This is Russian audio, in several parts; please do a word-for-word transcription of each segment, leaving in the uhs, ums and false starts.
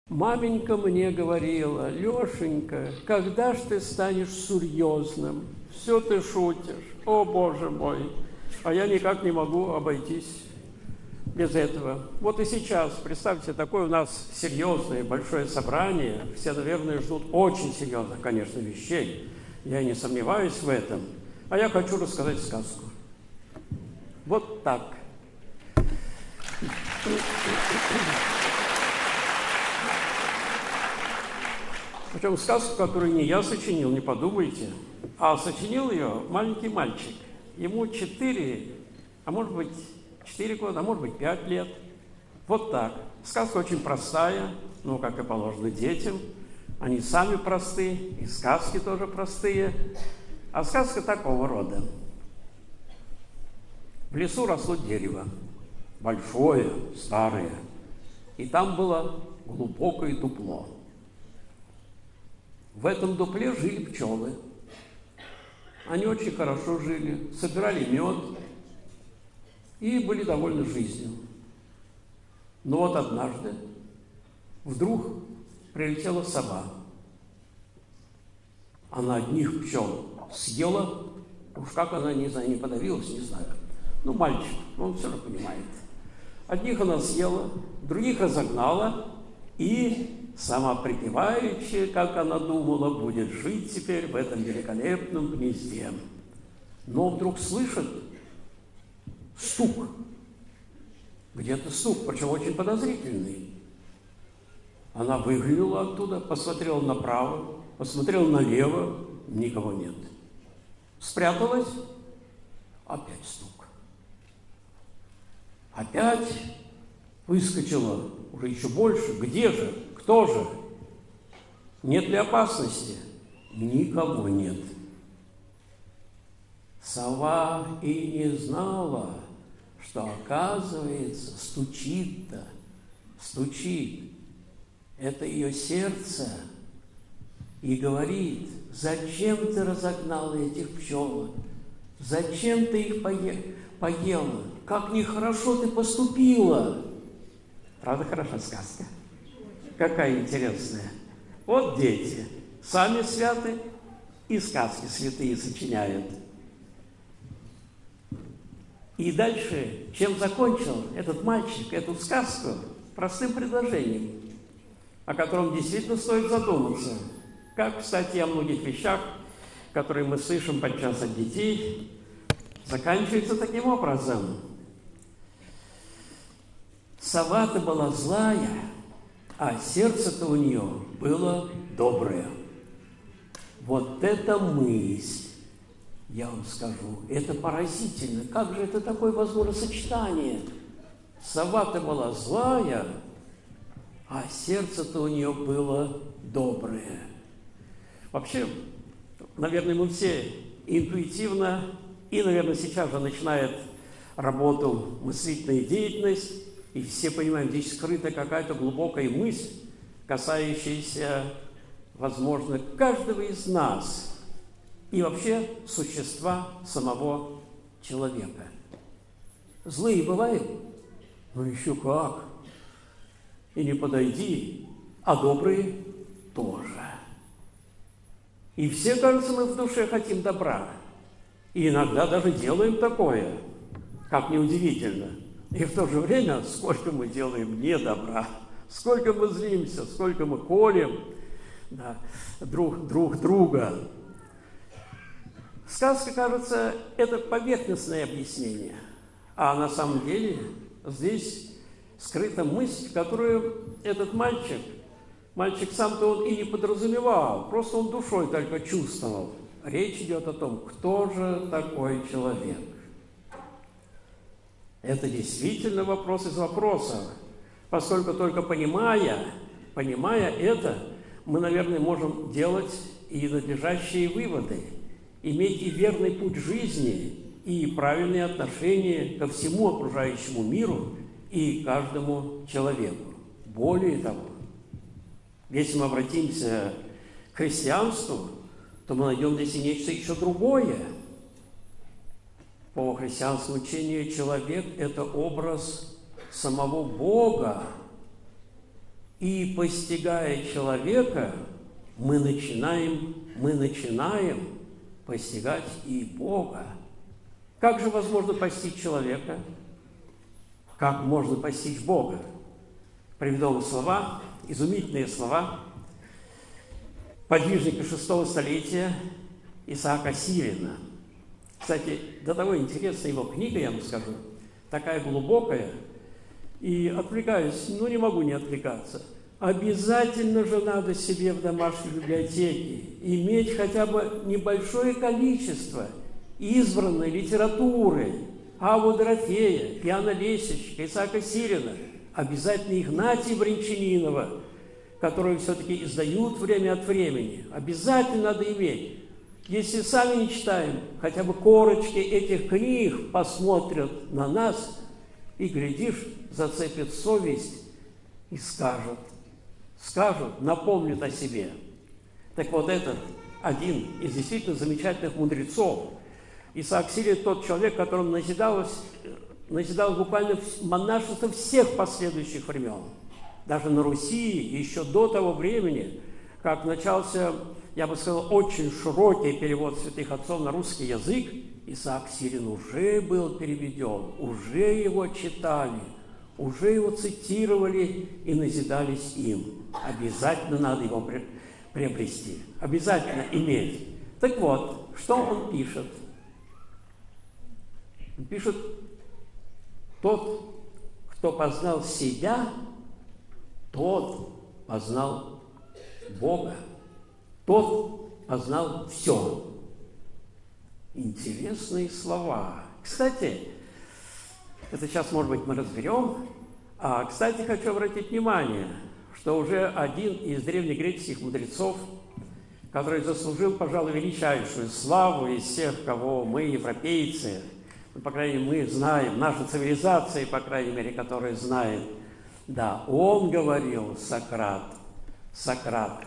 Маменька мне говорила: Лешенька, когда ж ты станешь серьезным? Все ты шутишь. О, Боже мой! А я никак не могу обойтись без этого. Вот и сейчас, представьте, такое у нас серьезное большое собрание. Все, наверное, ждут очень серьезных, конечно, вещей. Я не сомневаюсь в этом. А я хочу рассказать сказку. Вот так. Причем сказку, которую не я сочинил, не подумайте, а сочинил ее маленький мальчик. Ему четыре, а может быть четыре года, а может быть пять лет. Вот так. Сказка очень простая, ну, как и положено детям. Они сами просты, и сказки тоже простые. А сказка такого рода. В лесу росло дерево, большое, старое, и там было глубокое дупло. В этом дупле жили пчелы. Они очень хорошо жили, собирали мед и были довольны жизнью. Но вот однажды вдруг прилетела сова. Она одних пчел съела, уж как она, не знаю, не подавилась, не знаю. Ну, мальчик, он все равно понимает. Одних она съела, других разогнала, и сама припеваючи, как она думала, будет жить теперь в этом великолепном гнезде. Но вдруг слышит стук. Где-то стук, причем очень подозрительный. Она выглянула оттуда, посмотрела направо, посмотрела налево, никого нет. Спряталась, опять стук. Опять выскочила, уже еще больше. Где же? Кто же? Нет ли опасности? Никого нет. Сова и не знала, что, оказывается, стучит-то, стучит. Это ее сердце. И говорит: зачем ты разогнала этих пчелок? Зачем ты их пое- поела? Как нехорошо ты поступила. Правда, хорошая сказка? Какая интересная. Вот дети сами святы и сказки святые сочиняют. И дальше, чем закончил этот мальчик эту сказку? Простым предложением, о котором действительно стоит задуматься. Как, кстати, о многих вещах, которые мы слышим подчас от детей, заканчивается таким образом. Сова-то была злая, а сердце-то у нее было доброе. Вот эта мысль, я вам скажу, это поразительно. Как же это такое возможно сочетание? Сова-то была злая, а сердце-то у нее было доброе. Вообще, наверное, мы все интуитивно и, наверное, сейчас же начинает работу мыслительная деятельность, и все понимаем, здесь скрыта какая-то глубокая мысль, касающаяся, возможно, каждого из нас и вообще существа самого человека. Злые бывают? Ну еще как! И не подойди, а добрые тоже. И все, кажется, мы в душе хотим добра. И иногда даже делаем такое, как неудивительно. И в то же время, сколько мы делаем не добра, сколько мы злимся, сколько мы колем, да, друг, друг друга. Сказка, кажется, это поверхностное объяснение. А на самом деле здесь скрыта мысль, которую этот мальчик, мальчик сам-то он и не подразумевал, просто он душой только чувствовал. Речь идет о том, кто же такой человек. Это действительно вопрос из вопросов, поскольку только понимая, понимая это, мы, наверное, можем делать и надлежащие выводы, иметь и верный путь жизни, и правильные отношения ко всему окружающему миру и каждому человеку. Более того, если мы обратимся к христианству, то мы найдем здесь и нечто еще другое. По христианскому учению человек – это образ самого Бога. И постигая человека, мы начинаем, мы начинаем постигать и Бога. Как же возможно постичь человека? Как можно постичь Бога? Приведу вам слова, изумительные слова подвижника шестого столетия Исаака Сирина. Кстати, до того интересна его книга, я вам скажу, такая глубокая, и отвлекаюсь, но не могу не отвлекаться. Обязательно же надо себе в домашней библиотеке иметь хотя бы небольшое количество избранной литературы Аву Дорофея, Иоанна Лесичка, Исаака Сирина, обязательно Игнатия Брянчанинова, которые все-таки издают время от времени. Обязательно надо иметь. Если сами не читаем, хотя бы корочки этих книг посмотрят на нас и, глядишь, зацепит совесть и скажут, скажут, напомнят о себе. Так вот этот один из действительно замечательных мудрецов, Исаак Сирин, тот человек, которому назидалось, назидалось буквально монашество всех последующих времен. Даже на Руси, еще до того времени, как начался, я бы сказал, очень широкий перевод святых отцов на русский язык, Исаак Сирин уже был переведен, уже его читали, уже его цитировали и назидались им. Обязательно надо его приобрести, обязательно иметь. Так вот, что он пишет? Он пишет: тот, кто познал себя, тот познал Бога, тот познал все. Интересные слова. Кстати, это сейчас, может быть, мы разберем. А, кстати, хочу обратить внимание, что уже один из древнегреческих мудрецов, который заслужил, пожалуй, величайшую славу из всех, кого мы, европейцы, ну, по крайней мере, мы знаем, наша цивилизация, по крайней мере, которая знает, да, он говорил, Сократ, Сократ,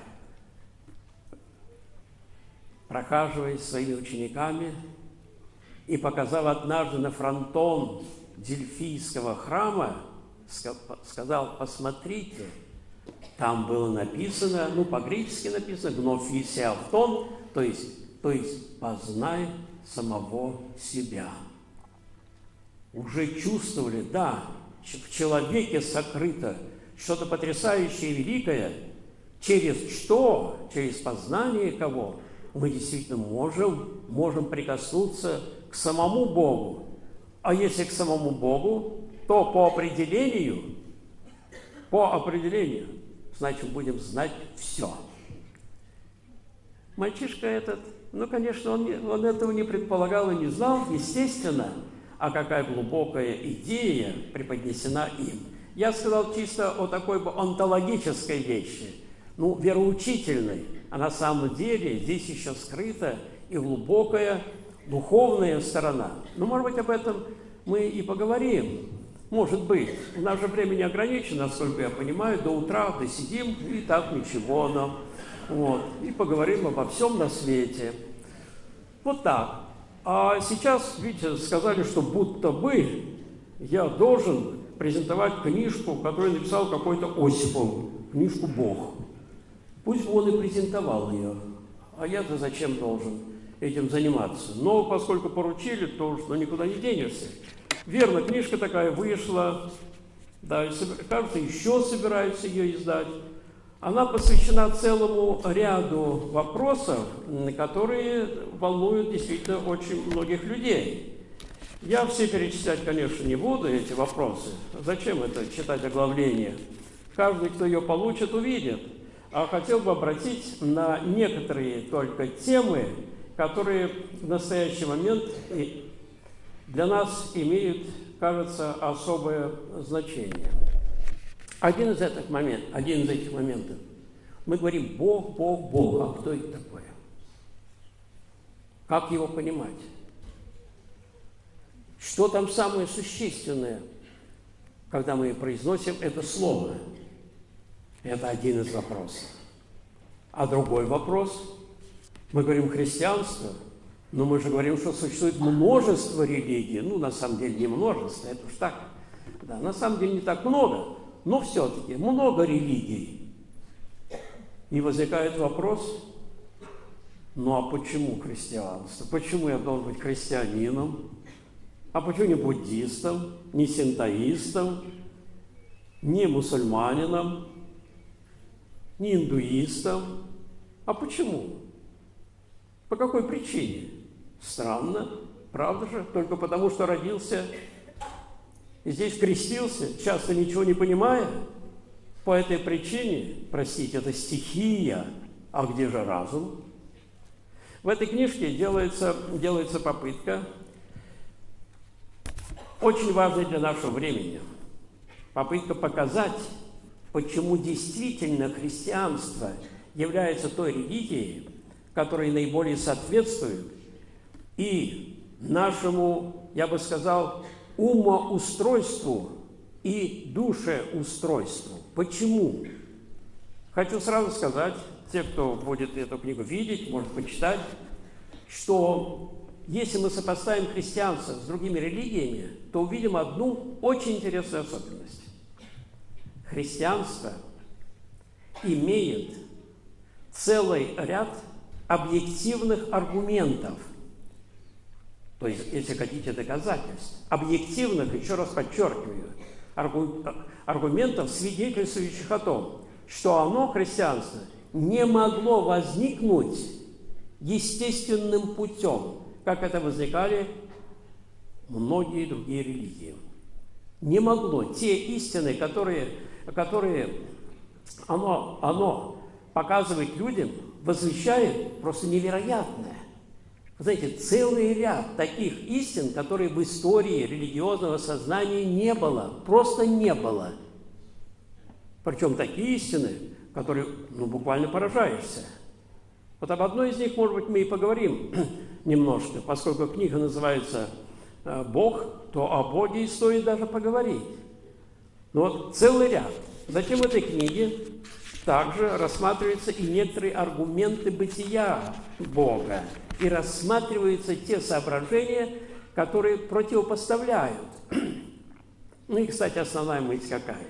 прохаживаясь своими учениками и показав однажды на фронтон Дельфийского храма, сказал: посмотрите, там было написано, ну, по-гречески написано, «гнофисия автон», то есть, то есть «познай самого себя». Уже чувствовали, да, в человеке сокрыто что-то потрясающее и великое, через что, через познание кого мы действительно можем, можем прикоснуться к самому Богу. А если к самому Богу, то по определению, по определению, значит, будем знать все. Мальчишка этот, ну, конечно, он, не, он этого не предполагал и не знал, естественно, а какая глубокая идея преподнесена им. Я сказал чисто о такой бы онтологической вещи, ну, вероучительной, а на самом деле здесь еще скрыта и глубокая духовная сторона. Ну, может быть, об этом мы и поговорим. Может быть. У нас же время не ограничено, насколько я понимаю, до утра досидим, и так ничего нам. Вот. И поговорим обо всем на свете. Вот так. А сейчас, видите, сказали, что будто бы я должен презентовать книжку, которую написал какой-то Осипов, книжку «Бог». Пусть бы он и презентовал ее, а я-то зачем должен этим заниматься? Но поскольку поручили, то уж ну, никуда не денешься. Верно, книжка такая вышла, да, и, кажется, еще собираются ее издать. Она посвящена целому ряду вопросов, которые волнуют действительно очень многих людей. Я все перечислять, конечно, не буду, эти вопросы. Зачем это читать оглавление? Каждый, кто ее получит, увидит. А хотел бы обратить на некоторые только темы, которые в настоящий момент для нас имеют, кажется, особое значение. Один из этих моментов, один из этих моментов. Мы говорим «Бог, Бог, Бог». А кто это такое? Как его понимать? Что там самое существенное, когда мы произносим это слово? Это один из вопросов. А другой вопрос, мы говорим христианство, но мы же говорим, что существует множество религий. Ну, на самом деле, не множество, это уж так. Да, на самом деле не так много. но все-таки много религий. И возникает вопрос, ну а почему христианство? Почему я должен быть христианином? А почему не буддистом, не синтоистом, не мусульманином, не индуистом? А почему? По какой причине? Странно, правда же? Только потому, что родился и здесь крестился, часто ничего не понимая. По этой причине, простите, это стихия, а где же разум? В этой книжке делается, делается попытка, очень важная для нашего времени, попытка показать, почему действительно христианство является той религией, которая наиболее соответствует и нашему, я бы сказал, умоустройству и душеустройству. Почему? Хочу сразу сказать, те, кто будет эту книгу видеть, может почитать, что если мы сопоставим христианство с другими религиями, то увидим одну очень интересную особенность. Христианство имеет целый ряд объективных аргументов, то есть, если хотите, доказательств, объективных, еще раз подчеркиваю, аргументов, свидетельствующих о том, что оно, христианство, не могло возникнуть естественным путем, как это возникали многие другие религии. Не могло. Те истины, которые, которые оно, оно показывает людям, возвещает просто невероятное. Знаете, целый ряд таких истин, которые в истории религиозного сознания не было, просто не было. Причем такие истины, которые, ну, буквально поражаешься. Вот об одной из них, может быть, мы и поговорим немножко, поскольку книга называется «Бог», то о Боге и стоит даже поговорить. Но вот целый ряд. Затем в этой книге также рассматриваются и некоторые аргументы бытия Бога, и рассматриваются те соображения, которые противопоставляют. Ну и, кстати, основная мысль какая?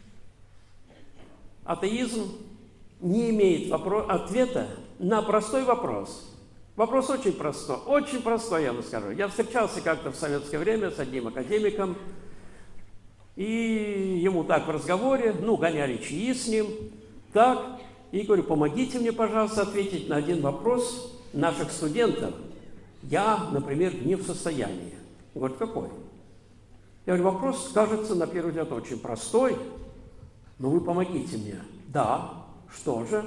Атеизм не имеет ответа на простой вопрос. Вопрос очень простой, очень простой, я вам скажу. Я встречался как-то в советское время с одним академиком, и ему так в разговоре, ну, гоняли чаи с ним, так, и говорю, помогите мне, пожалуйста, ответить на один вопрос наших студентов. Я, например, не в состоянии. Он говорит, какой? Я говорю, вопрос, кажется, на первый взгляд очень простой, но вы помогите мне. Да, что же?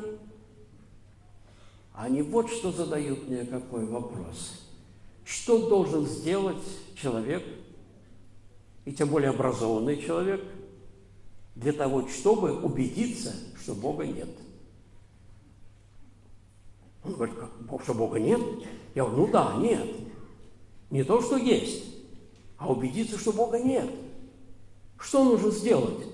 Они вот что задают мне, какой вопрос. Что должен сделать человек, и тем более образованный человек, для того, чтобы убедиться, что Бога нет? Он говорит, что Бога нет? Я говорю, ну да, нет. Не то, что есть, а убедиться, что Бога нет. Что нужно сделать?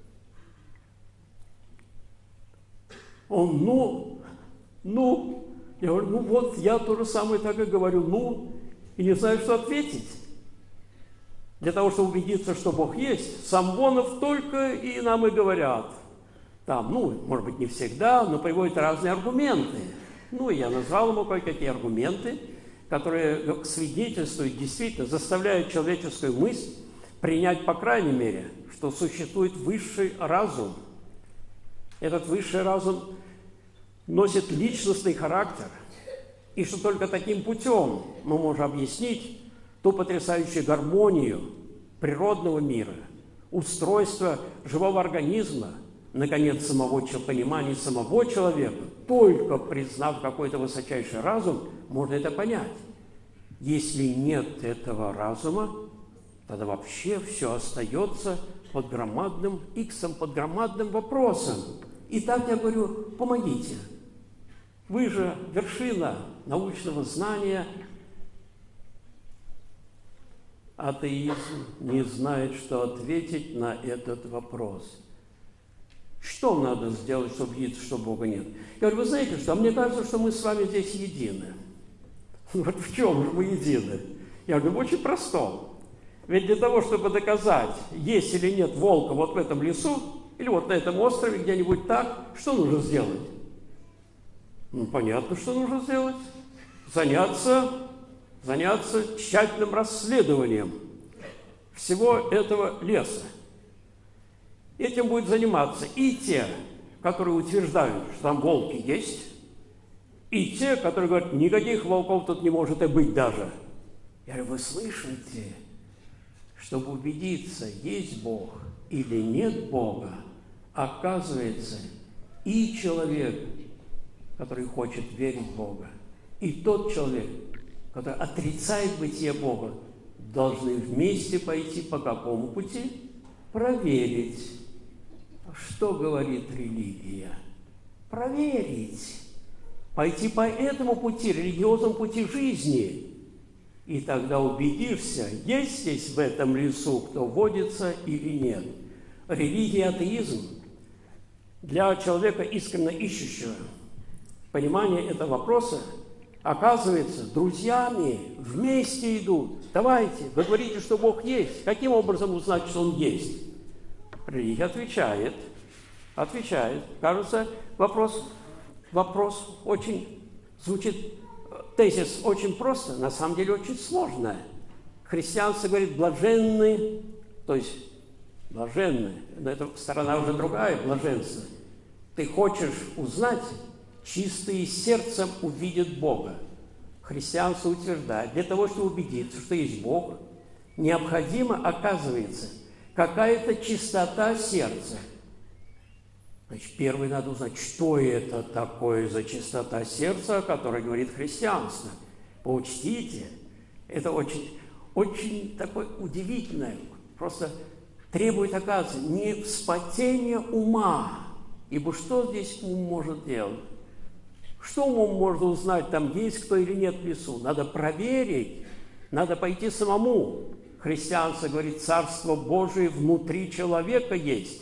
Он, ну, ну, я говорю, ну вот, я то же самое так и говорю, ну, и не знаю, что ответить. Для того, чтобы убедиться, что Бог есть, самбонов только и нам и говорят. Там, ну, может быть, не всегда, но приводят разные аргументы. Ну, я назвал ему кое-какие аргументы, которые свидетельствуют, действительно, заставляют человеческую мысль принять, по крайней мере, что существует высший разум. Этот высший разум носит личностный характер, и что только таким путем мы можем объяснить ту потрясающую гармонию природного мира, устройство живого организма, наконец, самого понимания самого человека. Только признав какой-то высочайший разум, можно это понять. Если нет этого разума, тогда вообще все остается под громадным иксом, под громадным вопросом. И так я говорю, помогите. Вы же вершина научного знания. Атеизм не знает, что ответить на этот вопрос. Что надо сделать, чтобы убедиться, что Бога нет? Я говорю, вы знаете что? А мне кажется, что мы с вами здесь едины. Вот в чем же мы едины? Я говорю, в очень простом. Ведь для того, чтобы доказать, есть или нет волка вот в этом лесу, или вот на этом острове где-нибудь так, что нужно сделать? Ну, понятно, что нужно сделать. Заняться, заняться тщательным расследованием всего этого леса. Этим будут заниматься и те, которые утверждают, что там волки есть, и те, которые говорят, никаких волков тут не может и быть даже. Я говорю, вы слышите, чтобы убедиться, есть Бог или нет Бога, оказывается, и человек, который хочет верить в Бога, и тот человек, который отрицает бытие Бога, должны вместе пойти по какому пути? Проверить. Что говорит религия? Проверить. Пойти по этому пути, религиозному пути жизни. И тогда убедишься, есть здесь в этом лесу, кто водится или нет. Религия и атеизм для человека, искренне ищущего понимание этого вопроса, оказывается, друзьями вместе идут. Давайте, вы говорите, что Бог есть. Каким образом узнать, что Он есть? Религия отвечает, отвечает. Кажется, вопрос, вопрос очень звучит, тезис очень просто, на самом деле очень сложно. Христианство говорит блаженны, то есть блаженны, но это сторона уже другая, блаженство. Ты хочешь узнать, чистые сердцем увидят Бога. Христианство утверждает, для того, чтобы убедиться, что есть Бог, необходимо, оказывается, какая-то чистота сердца. Значит, первое надо узнать, что это такое за чистота сердца, о которой говорит христианство. Поучтите, это очень, очень такое удивительное, просто требует, оказывается, не вспотения ума, ибо что здесь ум может делать? Что умом можно узнать, там есть кто или нет в лесу? Надо проверить, надо пойти самому. Христианство говорит, Царство Божие внутри человека есть.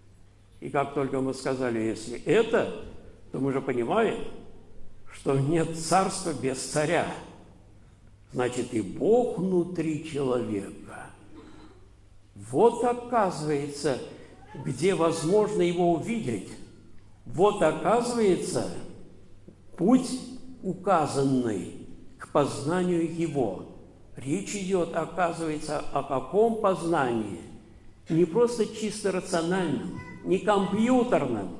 И как только мы сказали, если это, то мы же понимаем, что нет царства без царя. Значит, и Бог внутри человека. Вот оказывается, где возможно его увидеть. Вот оказывается, путь указанный к познанию его. Речь идет, оказывается, о каком познании? Не просто чисто рациональном, не компьютерном.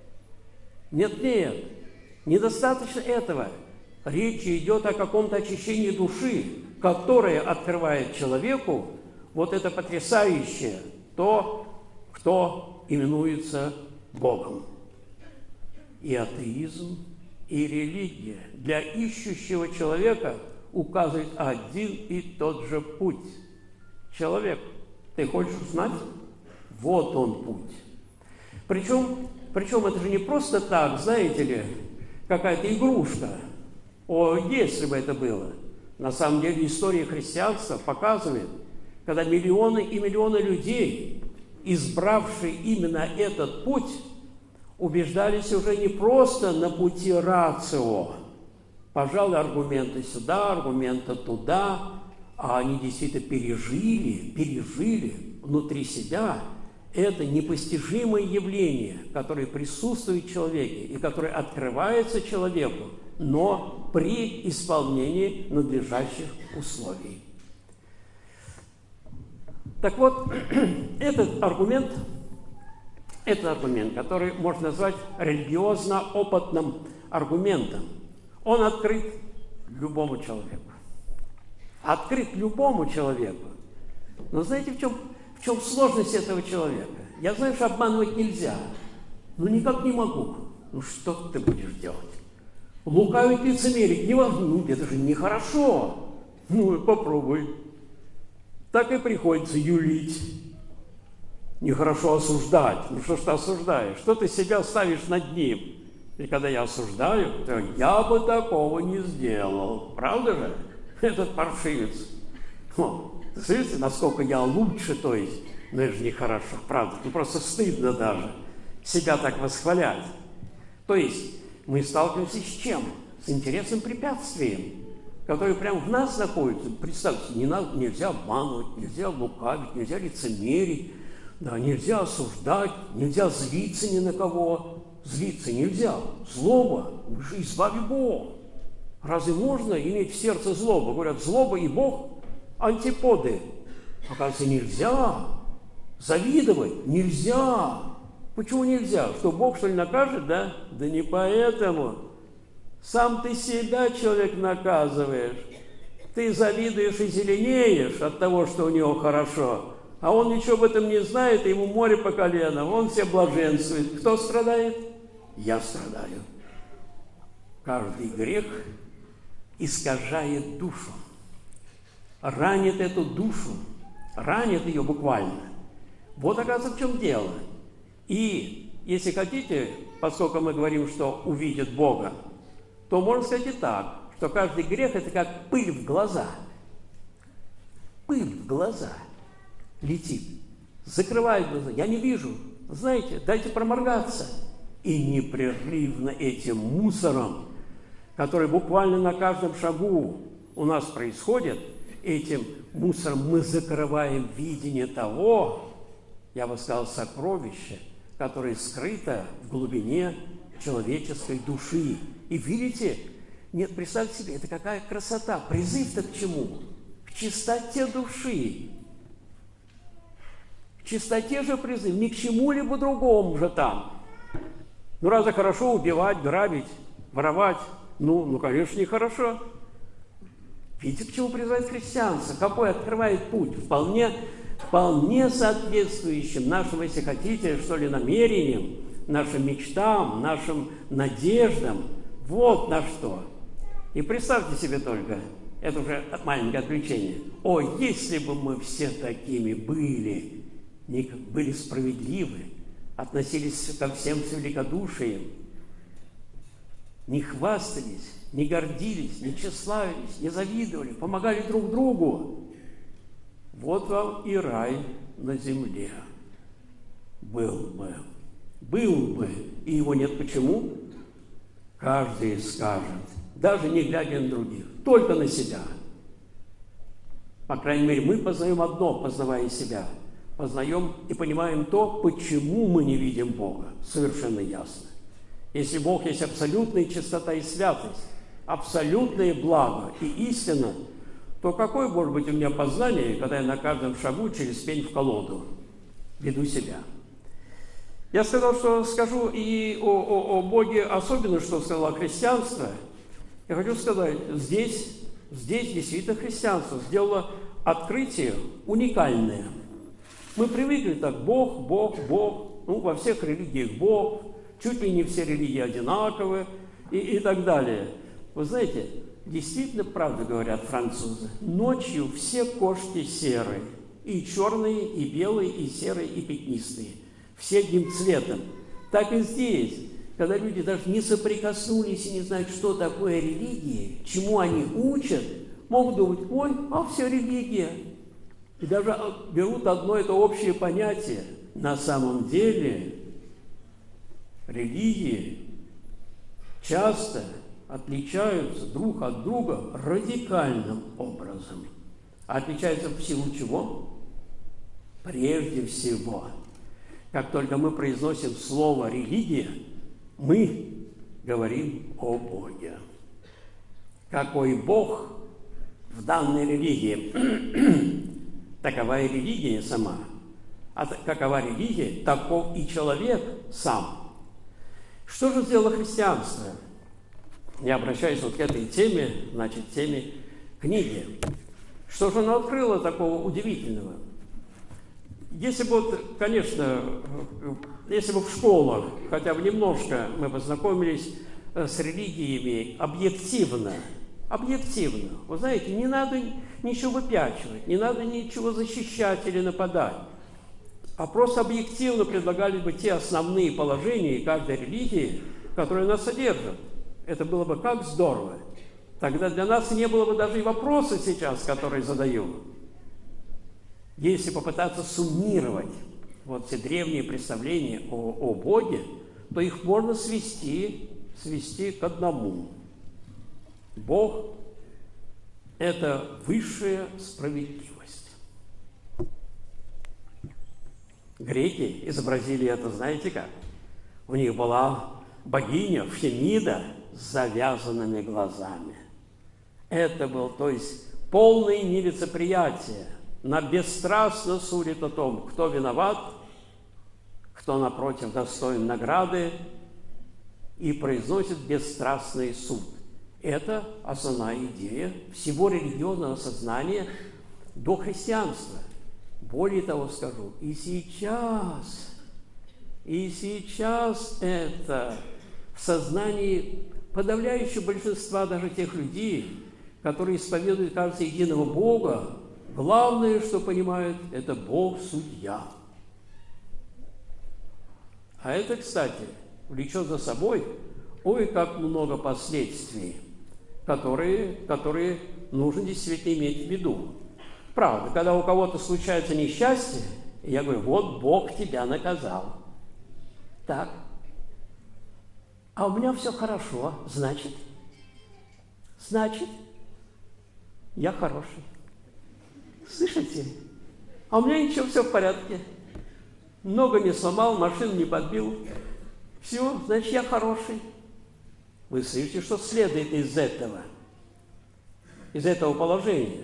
Нет, нет, недостаточно этого. Речь идет о каком-то очищении души, которое открывает человеку вот это потрясающее, то, кто именуется Богом. И атеизм, и религия для ищущего человека указывает один и тот же путь. Человек, ты хочешь узнать? Вот он путь. Причем, причем это же не просто так, знаете ли, какая-то игрушка. О, если бы это было. На самом деле история христианства показывает, когда миллионы и миллионы людей, избравшие именно этот путь, убеждались уже не просто на пути рацио, пожалуй, аргументы сюда, аргументы туда, а они действительно пережили, пережили внутри себя это непостижимое явление, которое присутствует в человеке и которое открывается человеку, но при исполнении надлежащих условий. Так вот, этот аргумент, этот аргумент, который можно назвать религиозно-опытным аргументом, он открыт любому человеку. Открыт любому человеку. Но знаете, в чем, в чем сложность этого человека? Я знаю, что обманывать нельзя, но никак не могу. Ну что ты будешь делать? Лукавить, лицемерить не важно. Ну это же нехорошо. Ну попробуй. Так и приходится юлить. Нехорошо осуждать. Ну что ж ты осуждаешь? Что ты себя ставишь над ним? И когда я осуждаю, то я бы такого не сделал. Правда же? Этот паршивец. О, слышите, насколько я лучше, то есть, ну это же нехорошо, правда? Ну просто стыдно даже себя так восхвалять. То есть мы сталкиваемся с чем? С интересным препятствием, которые прямо в нас находятся. Представьте, не надо, нельзя обманывать, нельзя лукавить, нельзя лицемерить, да, нельзя осуждать, нельзя злиться ни на кого. Злиться нельзя. Злоба, уже избави Бог. Разве можно иметь в сердце злобу? Говорят, злоба и Бог – антиподы. Оказывается, нельзя. Завидовать нельзя. Почему нельзя? Что Бог, что ли, накажет, да? Да не поэтому. Сам ты себя, человек, наказываешь. Ты завидуешь и зеленеешь от того, что у него хорошо. А он ничего об этом не знает, и ему море по колено. Он все блаженствует. Кто страдает? Я страдаю. Каждый грех искажает душу. Ранит эту душу. Ранит ее буквально. Вот, оказывается, в чем дело. И, если хотите, поскольку мы говорим, что увидят Бога, то можно сказать и так, что каждый грех – это как пыль в глаза. Пыль в глаза летит. Закрывает глаза. Я не вижу. Знаете, дайте проморгаться. И непрерывно этим мусором, который буквально на каждом шагу у нас происходит, этим мусором мы закрываем видение того, я бы сказал, сокровища, которое скрыто в глубине человеческой души. И видите, нет, представьте себе, это какая красота. Призыв-то к чему? К чистоте души. К чистоте же призыв, ни к чему-либо другому же там. Ну, разве хорошо убивать, грабить, воровать? Ну, ну, конечно, нехорошо. Видите, к чему призывает христианство? Какой открывает путь? Вполне, вполне соответствующим нашим, если хотите, что ли, намерениям, нашим мечтам, нашим надеждам. Вот на что. И представьте себе только, это уже маленькое отвлечение. О, если бы мы все такими были, были справедливы, относились ко всем с великодушием, не хвастались, не гордились, не тщеславились, не завидовали, помогали друг другу. Вот вам и рай на земле. Был бы. Был бы. И его нет. Почему? Каждый скажет, даже не глядя на других, только на себя. По крайней мере, мы познаем одно, познавая себя. Познаем и понимаем то, почему мы не видим Бога. Совершенно ясно. Если Бог есть абсолютная чистота и святость, абсолютное благо и истина, то какое может быть у меня познание, когда я на каждом шагу через пень в колоду веду себя? Я сказал, что скажу и о, о, о Боге, особенно, что сказала христианство. Я хочу сказать, здесь, здесь действительно христианство сделало открытие уникальное. Мы привыкли так, Бог, Бог, Бог, ну, во всех религиях Бог, чуть ли не все религии одинаковые и, и так далее. Вы знаете, действительно, правду говорят французы, ночью все кошки серые, и черные, и белые, и серые, и пятнистые, все одним цветом. Так и здесь, когда люди даже не соприкоснулись и не знают, что такое религия, чему они учат, могут думать, ой, а все религия. И даже берут одно это общее понятие. На самом деле религии часто отличаются друг от друга радикальным образом. А отличаются в силу чего? Прежде всего, как только мы произносим слово «религия», мы говорим о Боге. Какой Бог в данной религии? Такова и религия сама. А какова религия, таков и человек сам. Что же сделало христианство? Я обращаюсь вот к этой теме, значит, теме книги. Что же оно открыло такого удивительного? Если бы, вот, конечно, если бы в школах хотя бы немножко мы познакомились с религиями объективно, объективно, вы знаете, не надо ничего выпячивать, не надо ничего защищать или нападать, а просто объективно предлагали бы те основные положения каждой религии, которые нас содержат. Это было бы как здорово. Тогда для нас не было бы даже и вопроса сейчас, которые задаю. Если попытаться суммировать вот все древние представления о, о Боге, то их можно свести, свести к одному. Бог это высшая справедливость. Греки изобразили это, знаете как? У них была богиня Фемида с завязанными глазами. Это был, то есть, полное нелицеприятие. Она бесстрастно судит о том, кто виноват, кто, напротив, достоин награды, и произносит бесстрастный суд. Это основная идея всего религиозного сознания до христианства. Более того скажу, и сейчас, и сейчас это в сознании подавляющего большинства даже тех людей, которые исповедуют, кажется, единого Бога, главное, что понимают, это Бог-судья. А это, кстати, влечет за собой, ой, как много последствий, которые, которые нужно действительно иметь в виду. Правда, когда у кого-то случается несчастье, я говорю, вот Бог тебя наказал. Так. А у меня все хорошо, значит, значит, я хороший. Слышите? А у меня ничего, все в порядке. Много не сломал, машину не подбил. Все, значит, я хороший. Вы слышите, что следует из этого? Из этого положения?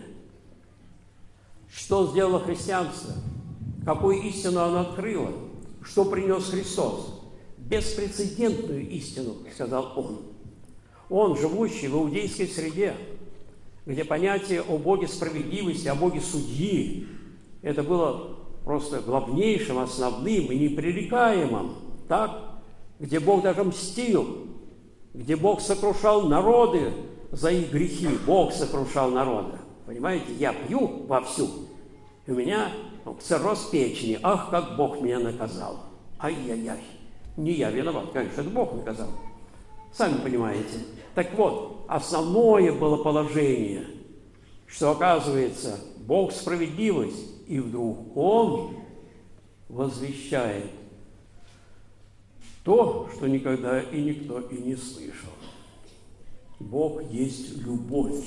Что сделало христианство? Какую истину оно открыло? Что принес Христос? Беспрецедентную истину, сказал Он. Он, живущий в иудейской среде, где понятие о Боге справедливости, о Боге судьи, это было просто главнейшим, основным и непререкаемым, так? Где Бог даже мстил, где Бог сокрушал народы за их грехи, Бог сокрушал народы. Понимаете, я пью вовсю, и у меня цирроз печени, ах, как Бог меня наказал. Ай-яй-яй, не я виноват, конечно, это Бог наказал. Сами понимаете. Так вот, основное было положение, что, оказывается, Бог справедливость, и вдруг Он возвещает то, что никогда и никто и не слышал. Бог есть любовь.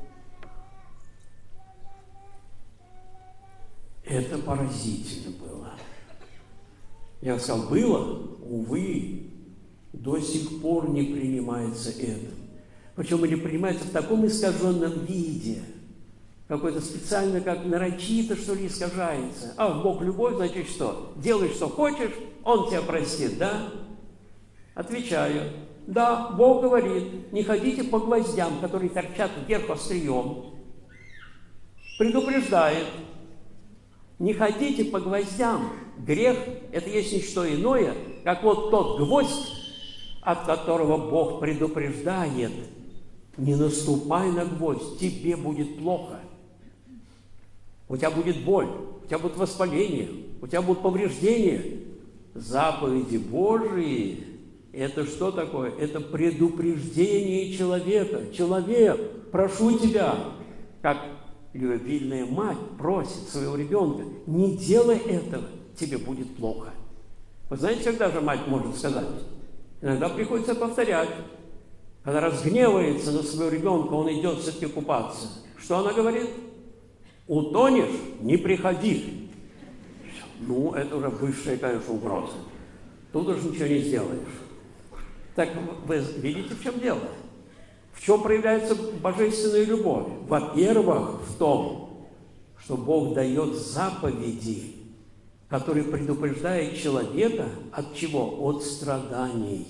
Это поразительно было. Я сказал, было, увы, до сих пор не принимается это. Причем не принимается в таком искаженном виде, какой-то специально, как нарочито, что ли, искажается. А Бог любовь, значит что? Делай, что хочешь, Он тебя простит, да? Отвечаю, да, Бог говорит, не ходите по гвоздям, которые торчат вверх острием. Предупреждает, не ходите по гвоздям. Грех – это есть не что иное, как вот тот гвоздь, от которого Бог предупреждает. Не наступай на гвоздь, тебе будет плохо. У тебя будет боль, у тебя будет воспаление, у тебя будут повреждения. Заповеди Божии – это что такое? Это предупреждение человека. Человек, прошу тебя, как любвеобильная мать просит своего ребенка, не делай этого, тебе будет плохо. Вы знаете, когда же мать может сказать? Иногда приходится повторять. Когда разгневается на своего ребенка, он идет все-таки купаться. Что она говорит? Утонешь, не приходи. Ну, это уже высшая, конечно, угроза. Тут уж ничего не сделаешь. Так вы видите, в чем дело? В чем проявляется божественная любовь? Во-первых, в том, что Бог дает заповеди, которые предупреждают человека от чего? От страданий.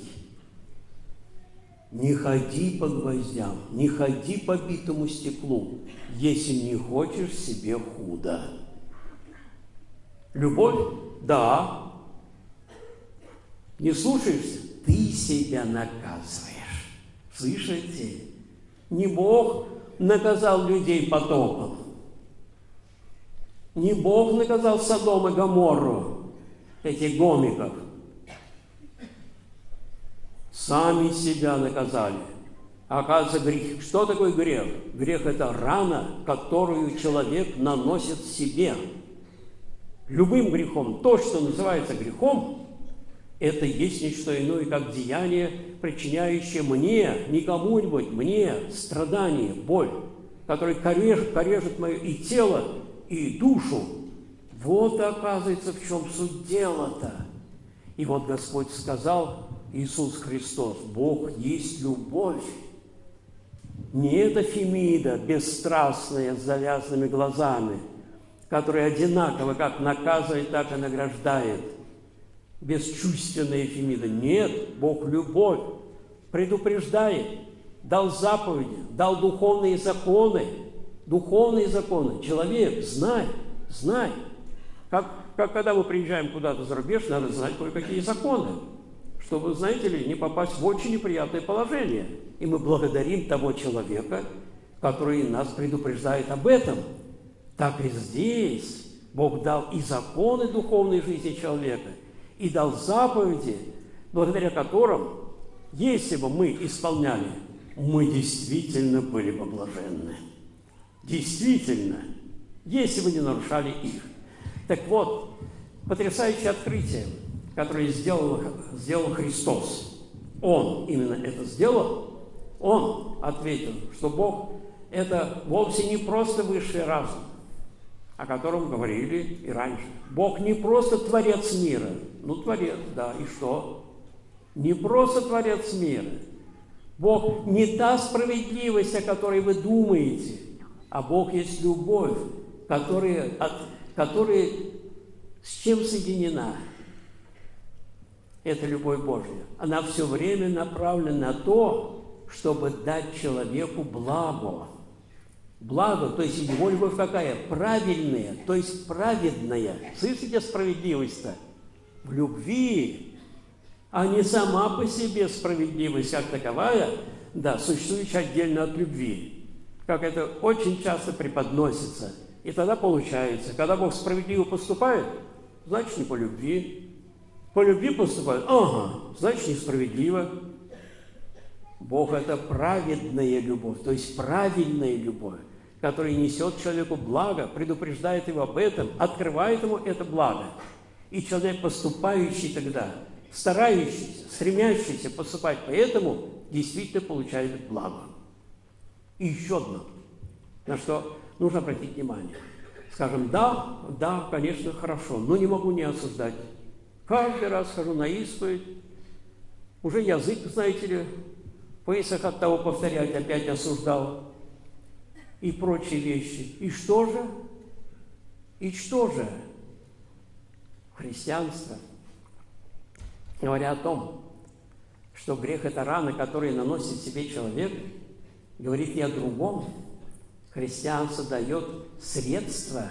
Не ходи по гвоздям, не ходи по битому стеклу, если не хочешь себе худо. Любовь? Да. Не слушаешься? Ты себя наказываешь. Слышите? Не Бог наказал людей потопом. Не Бог наказал Содом и Гоморру, этих гомиков. Сами себя наказали. А оказывается, грех. Что такое грех? Грех – это рана, которую человек наносит себе. Любым грехом. То, что называется грехом, это есть не что иное, как деяние, причиняющее мне, не кому-нибудь, мне страдание, боль, который корежит, корежит мое и тело, и душу. Вот, оказывается, в чем суть дела-то. И вот Господь сказал, Иисус Христос, Бог есть любовь. Не эта Фемида, бесстрастная, с завязанными глазами, которая одинаково как наказывает, так и награждает. Бесчувственная Фемида. Нет, Бог любовь, предупреждает, дал заповеди, дал духовные законы. Духовные законы. Человек, знай, знай. Как, как когда мы приезжаем куда-то за рубеж, надо знать кое-какие законы, чтобы, знаете ли, не попасть в очень неприятное положение. И мы благодарим того человека, который нас предупреждает об этом. Так и здесь Бог дал и законы духовной жизни человека, и дал заповеди, благодаря которым, если бы мы исполняли, мы действительно были бы блаженны. Действительно, если бы не нарушали их. Так вот, потрясающее открытие, которое сделал, сделал Христос. Он именно это сделал. Он ответил, что Бог – это вовсе не просто высший разум, о котором говорили и раньше. Бог не просто творец мира. Ну, творец, да, и что? Не просто творец мира. Бог не та справедливость, о которой вы думаете, а Бог есть любовь, которая, от, которая с чем соединена? Это любовь Божья. Она все время направлена на то, чтобы дать человеку благо. Благо, то есть его любовь какая? Правильная, то есть праведная. Слышите, справедливость-то? В любви, а не сама по себе справедливость как таковая, да, существующая отдельно от любви. Как это очень часто преподносится. И тогда получается, когда Бог справедливо поступает, значит, не по любви. По любви поступает, ага, значит, несправедливо. Бог – это праведная любовь, то есть правильная любовь, которая несет человеку благо, предупреждает его об этом, открывает ему это благо. И человек, поступающий тогда, старающийся, стремящийся поступать по этому, действительно получает благо. И еще одно, на что нужно обратить внимание. Скажем, да, да, конечно, хорошо, но не могу не осуждать. Каждый раз хожу на исповедь, уже язык, знаете ли, Песах от того повторять опять осуждал и прочие вещи. И что же? И что же? Христианство, говоря о том, что грех – это раны, которые наносит себе человек, говорит не о другом. Христианство дает средства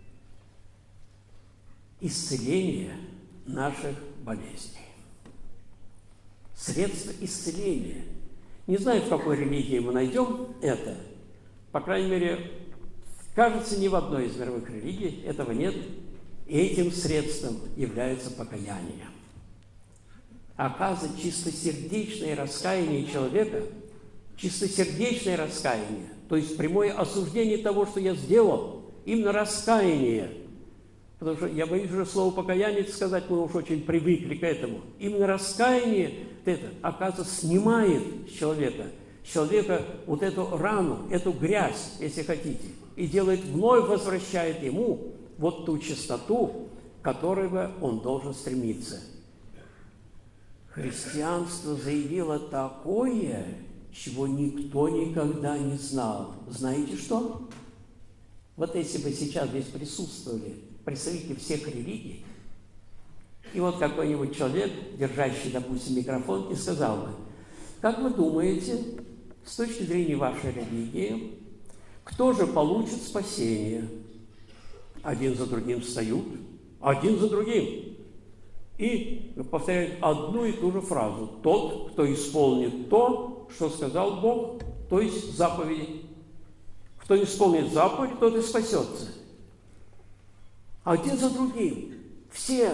исцеления наших болезней. Средства исцеления. Не знаю, в какой религии мы найдем это. По крайней мере, кажется, ни в одной из мировых религий этого нет. И этим средством является покаяние. Оказывается, чистосердечное раскаяние человека, чистосердечное раскаяние, то есть прямое осуждение того, что я сделал, именно раскаяние. Потому что я боюсь уже слово покаяние сказать, мы уж очень привыкли к этому. Именно раскаяние это, оказывается, снимает с человека, с человека вот эту рану, эту грязь, если хотите, и делает, вновь возвращает ему вот ту чистоту, к которой он должен стремиться. Христианство заявило такое, чего никто никогда не знал. Знаете что? Вот если бы сейчас здесь присутствовали представители всех религий, и вот какой-нибудь человек, держащий, допустим, микрофон, и сказал бы: как вы думаете, с точки зрения вашей религии, кто же получит спасение? Один за другим встают, один за другим. И повторяют одну и ту же фразу. Тот, кто исполнит то, что сказал Бог, то есть заповеди. Кто исполнит заповедь, тот и спасется. Один за другим. Все.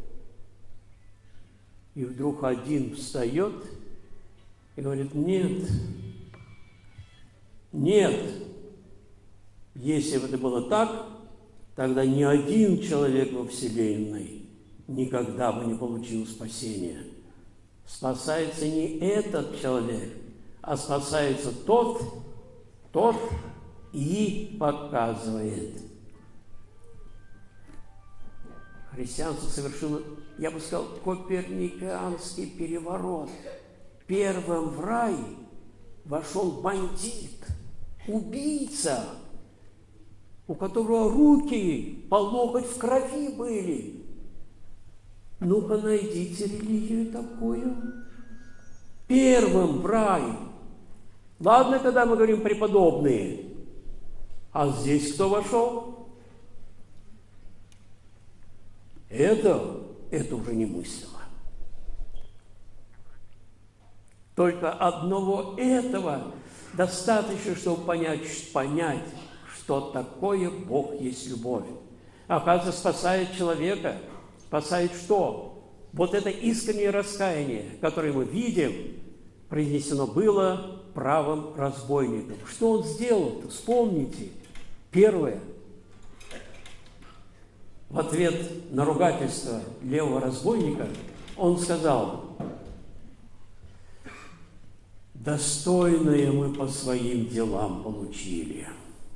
И вдруг один встает и говорит: нет, нет. Если бы это было так, тогда ни один человек во Вселенной никогда бы не получил спасения. Спасается не этот человек, а спасается тот, тот и показывает. Христианство совершило, я бы сказал, коперниканский переворот. Первым в рай вошел бандит, убийца, у которого руки по локоть в крови были. Ну-ка, найдите религию такую. Первым в рай. Ладно, когда мы говорим преподобные. А здесь кто вошел? Это, это уже немыслимо. Только одного этого достаточно, чтобы понять, понять, что такое Бог есть любовь. Оказывается, спасает человека, спасает что? Вот это искреннее раскаяние, которое мы видим, произнесено было правым разбойником. Что он сделал-то? Вспомните. Первое. В ответ на ругательство левого разбойника он сказал: достойное мы по своим делам получили.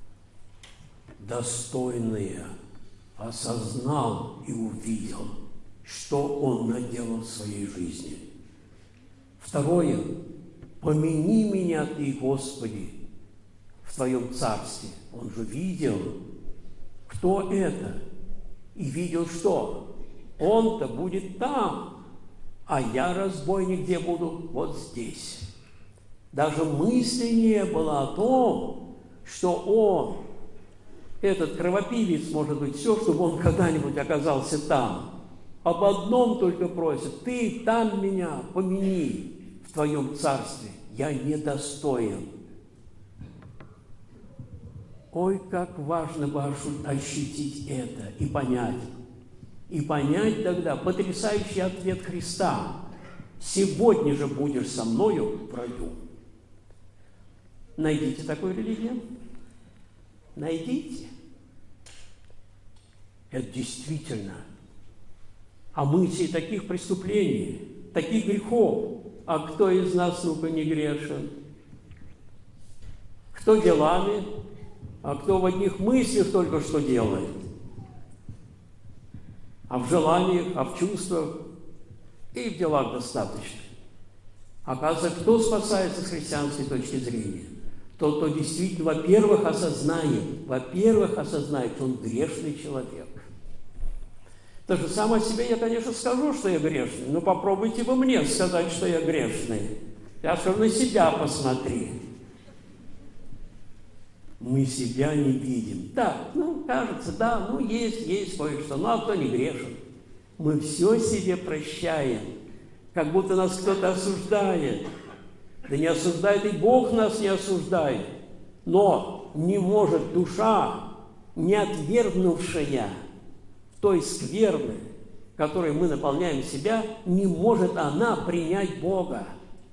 Достойное осознал и увидел, что он наделал в своей жизни. Второе. Помяни меня Ты, Господи, в Твоем Царстве. Он же видел, кто это, и видел, что он-то будет там, а я, разбойник, где буду? Вот здесь. Даже мысли не было о том, что он, этот кровопивец, может быть, все, чтобы он когда-нибудь оказался там. Об одном только просит: Ты там меня помяни в Твоем Царстве, я недостоин. Ой, как важно бы ощутить это и понять. И понять тогда потрясающий ответ Христа: сегодня же будешь со мною в раю. Найдите такую религию. Найдите. Это действительно о мысли таких преступлений, таких грехов. А кто из нас, ну-ка, не грешен? Кто делами, а кто в одних мыслях только что делает? А в желаниях, а в чувствах и в делах достаточно. Оказывается, кто спасается с христианской точки зрения? Тот, кто действительно, во-первых, осознает, во-первых, осознает, что он грешный человек. То же самое о себе я, конечно, скажу, что я грешный, но попробуйте вы мне сказать, что я грешный. Я скажу: на себя посмотри. Мы себя не видим. Так, ну, кажется, да, ну, есть, есть кое-что, ну, а кто не грешен? Мы все себе прощаем, как будто нас кто-то осуждает. Да не осуждает, и Бог нас не осуждает. Но не может душа, не отвергнувшая той скверны, которой мы наполняем себя, не может она принять Бога.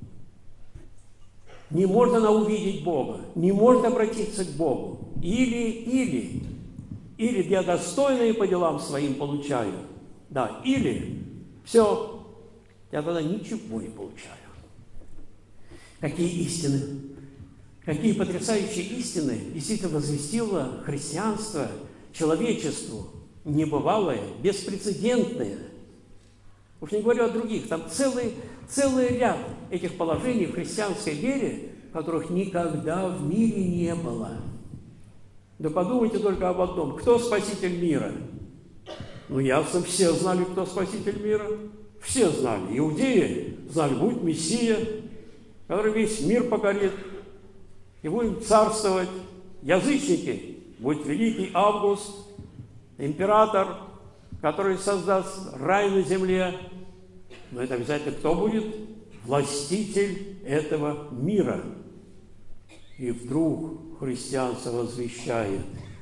Не может она увидеть Бога, не может обратиться к Богу. Или, или, или я достойно и по делам своим получаю. Да, или все, я тогда ничего не получаю. Какие истины, какие потрясающие истины действительно возвестило христианство человечеству, небывалое, беспрецедентное. Уж не говорю о других, там целый, целый ряд этих положений в христианской вере, которых никогда в мире не было. Да подумайте только об одном: кто спаситель мира? Ну, ясно, все знали, кто спаситель мира. Все знали. Иудеи знали: будет Мессия, который весь мир покорит, и будет царствовать. Язычники: будет великий Август, император, который создаст рай на земле. Но это обязательно кто будет? Властитель этого мира. И вдруг христианство возвещает: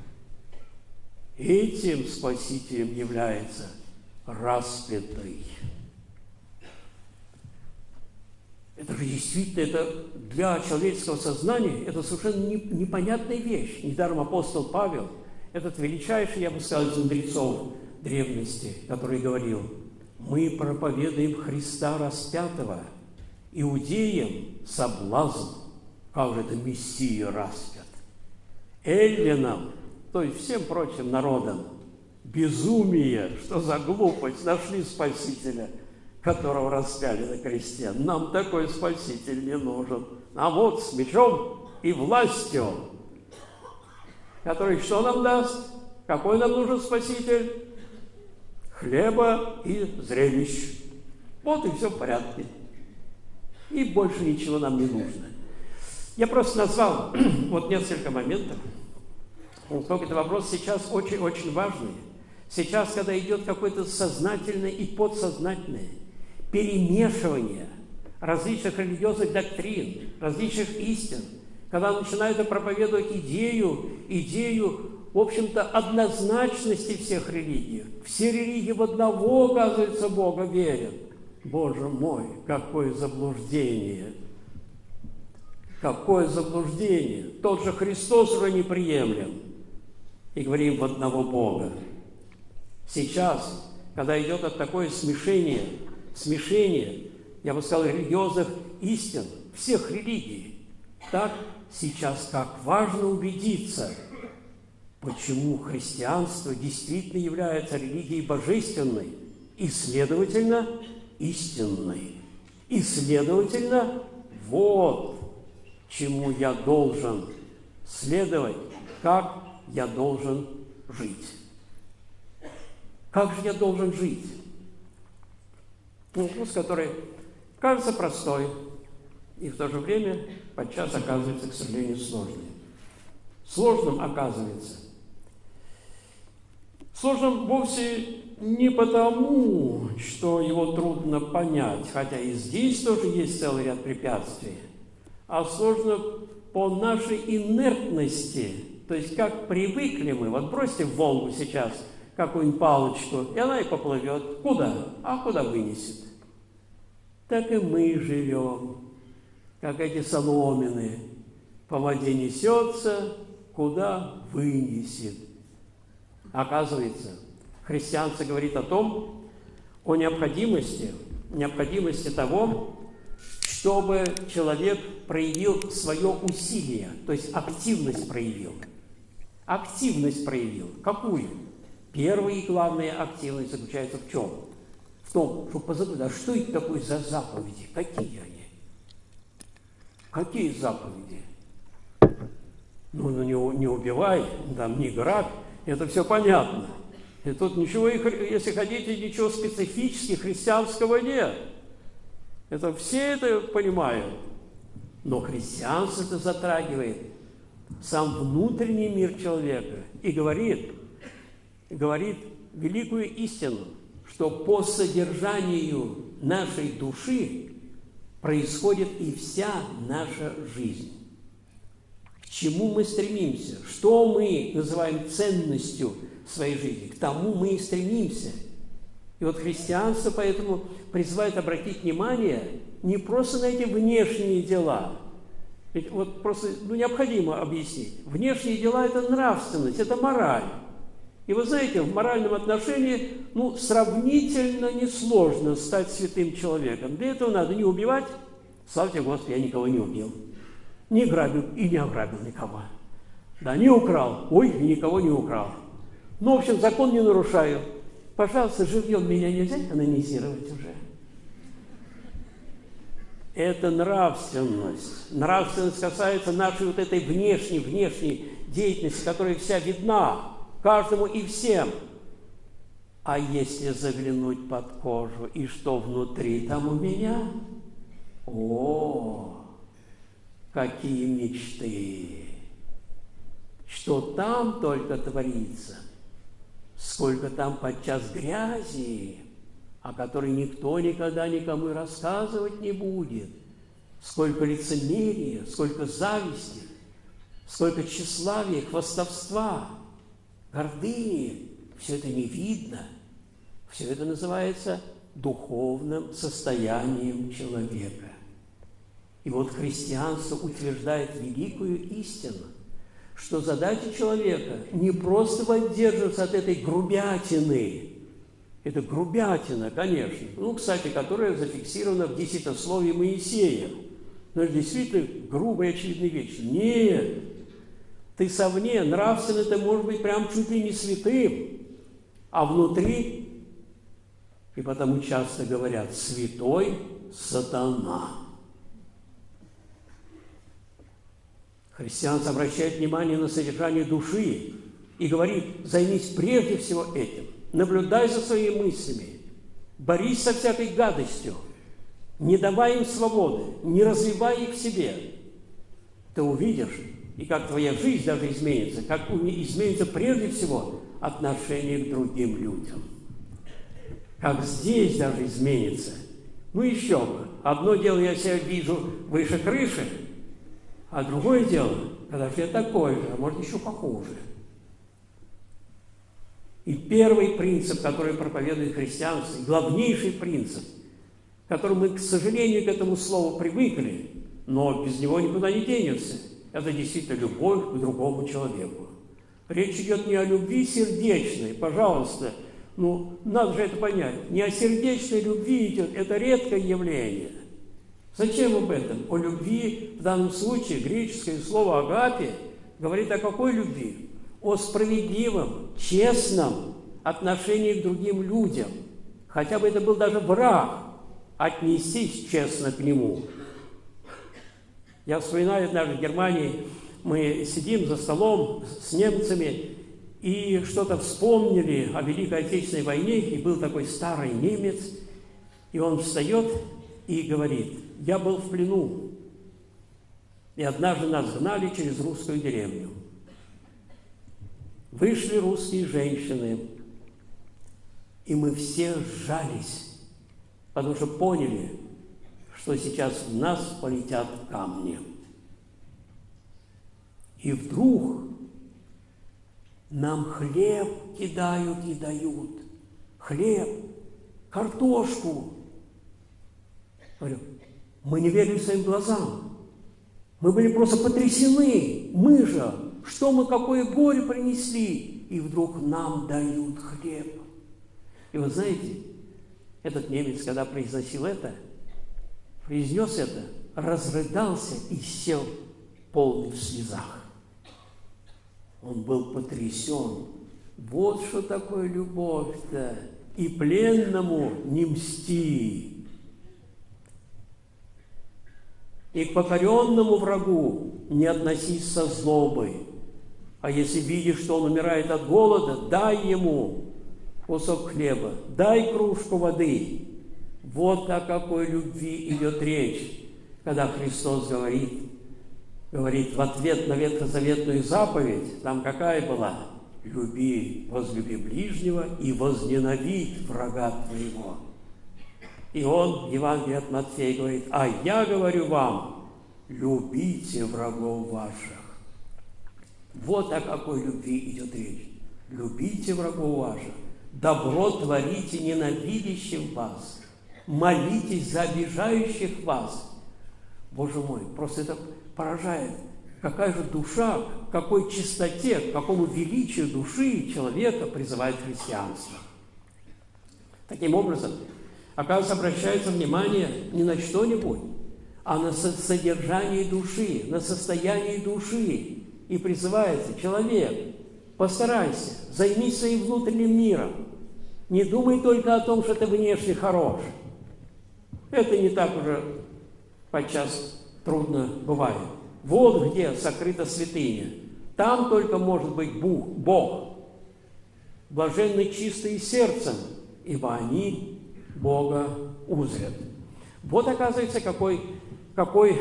этим спасителем является распятый. Это же действительно, это для человеческого сознания, это совершенно непонятная вещь. Недаром апостол Павел, этот величайший, я бы сказал, из мудрецов древности, который говорил: мы проповедуем Христа распятого, иудеям соблазн, как же это Мессия распят. эллинам, то есть всем прочим народам, безумие, что за глупость, нашли Спасителя, которого распяли на кресте. Нам такой Спаситель не нужен. А вот с мечом и властью, который что нам даст? Какой нам нужен Спаситель? Хлеба и зрелищ. Вот и все в порядке. И больше ничего нам не нужно. Я просто назвал вот несколько моментов. Поскольку это вопрос сейчас очень-очень важный. Сейчас, когда идет какое-то сознательное и подсознательное перемешивание различных религиозных доктрин, различных истин, когда начинают проповедовать идею, идею, в общем-то, однозначности всех религий. Все религии в одного, оказывается, Бога верят. Боже мой, какое заблуждение! Какое заблуждение! Тот же Христос уже неприемлем. И говорим в одного Бога. Сейчас, когда идет от такое смешение, смешение, я бы сказал, религиозных истин, всех религий, так сейчас как важно убедиться, почему христианство действительно является религией божественной и, следовательно, истинной. И, следовательно, вот чему я должен следовать, как я должен жить. Как же я должен жить? Вопрос, который кажется простой, и в то же время подчас оказывается, к сожалению, сложным. Сложным оказывается. Сложным вовсе не потому, что его трудно понять, хотя и здесь тоже есть целый ряд препятствий, а сложно по нашей инертности, то есть как привыкли мы, вот бросьте в Волгу сейчас какую-нибудь палочку, и она и поплывет. Куда? А куда вынесет? Так и мы живем, как эти соломины. По воде несется, куда вынесет. Оказывается, христианство говорит о том, о необходимости, необходимости того, чтобы человек проявил свое усилие, то есть активность проявил. Активность проявил. Какую? Первая и главная активность заключается в чем? В том, чтобы позабыть, а что это такое за заповеди? Какие они? Какие заповеди? Ну, ну не, не убивай, там, не грабь, это все понятно. И тут ничего, если хотите, ничего специфически христианского нет. Это все это понимают. Но христианство это затрагивает сам внутренний мир человека и говорит, говорит великую истину, что по содержанию нашей души происходит и вся наша жизнь. К чему мы стремимся? Что мы называем ценностью своей жизни? К тому мы и стремимся. И вот христианство поэтому призывает обратить внимание не просто на эти внешние дела. Ведь вот просто ну, необходимо объяснить. Внешние дела – это нравственность, это мораль. И вы знаете, в моральном отношении ну, сравнительно несложно стать святым человеком. Для этого надо не убивать. Славьте Господи, я никого не убил. Не грабил и не ограбил никого. Да, не украл. Ой, и никого не украл. Ну, в общем, закон не нарушаю. Пожалуйста, живьем меня нельзя канонизировать уже. Это нравственность. Нравственность касается нашей вот этой внешней, внешней деятельности, которая вся видна каждому и всем. А если заглянуть под кожу, и что внутри там у меня? О, какие мечты! Что там только творится! Сколько там подчас грязи, о которой никто никогда никому и рассказывать не будет. Сколько лицемерия, сколько зависти, сколько тщеславия, хвастовства, гордыни. Все это не видно. Все это называется духовным состоянием человека. И вот христианство утверждает великую истину, что задача человека не просто воздерживаться от этой грубятины. Это грубятина, конечно. Ну, кстати, которая зафиксирована в десятословии Моисея. Но это действительно грубая, очевидная вещь. Нет. Ты совне, нравственно ты можешь быть прям чуть ли не святым, а внутри, и потому часто говорят, святой сатана. Христианство обращает внимание на содержание души и говорит, займись прежде всего этим, наблюдай за своими мыслями, борись со всякой гадостью, не давай им свободы, не развивай их в себе. Ты увидишь, и как твоя жизнь даже изменится, как изменится прежде всего отношение к другим людям. Как здесь даже изменится. Ну еще бы. Одно дело, я себя вижу выше крыши, а другое дело, когда я такой же, а может еще похуже. И первый принцип, который проповедует христианство, главнейший принцип, который мы, к сожалению, к этому слову привыкли, но без него никуда не денется, это действительно любовь к другому человеку. Речь идет не о любви сердечной, пожалуйста, ну, надо же это понять, не о сердечной любви идет, это редкое явление. Зачем об этом? О любви, в данном случае, греческое слово «агапе» говорит о какой любви? О справедливом, честном отношении к другим людям. Хотя бы это был даже враг, отнесись честно к нему. Я вспоминаю, однажды в Германии мы сидим за столом с немцами и что-то вспомнили о Великой Отечественной войне, и был такой старый немец, и он встает и говорит, я был в плену, и однажды нас гнали через русскую деревню. Вышли русские женщины, и мы все сжались, потому что поняли, что сейчас в нас полетят камни. И вдруг нам хлеб кидают и дают. Хлеб, картошку. Говорю, мы не верили своим глазам. Мы были просто потрясены. Мы же, что мы, какое горе принесли. И вдруг нам дают хлеб. И вы знаете, этот немец, когда произносил это, произнес это, разрыдался и сел полный в слезах. Он был потрясен. Вот что такое любовь-то. И пленному не мсти. И к покоренному врагу не относись со злобой. А если видишь, что он умирает от голода, дай ему кусок хлеба, дай кружку воды. Вот о какой любви идет речь, когда Христос говорит, говорит в ответ на ветхозаветную заповедь, там какая была? Люби, возлюби ближнего и возненавидь врага твоего. И он, Евангелие от Матфея, говорит, а я говорю вам, любите врагов ваших. Вот о какой любви идет речь. Любите врагов ваших, добро творите ненавидящим вас, молитесь за обижающих вас. Боже мой, просто это поражает. Какая же душа, к какой чистоте, к какому величию души человека призывает христианство. Таким образом, оказывается, обращается внимание не на что-нибудь, а на содержание души, на состояние души. И призывается, человек, постарайся, займись своим внутренним миром. Не думай только о том, что ты внешне хорош. Это не так уже подчас трудно бывает. Вот где сокрыта святыня. Там только может быть Бог. Блаженны чистые сердцем, ибо они Бога узрят. Вот, оказывается, какой, какой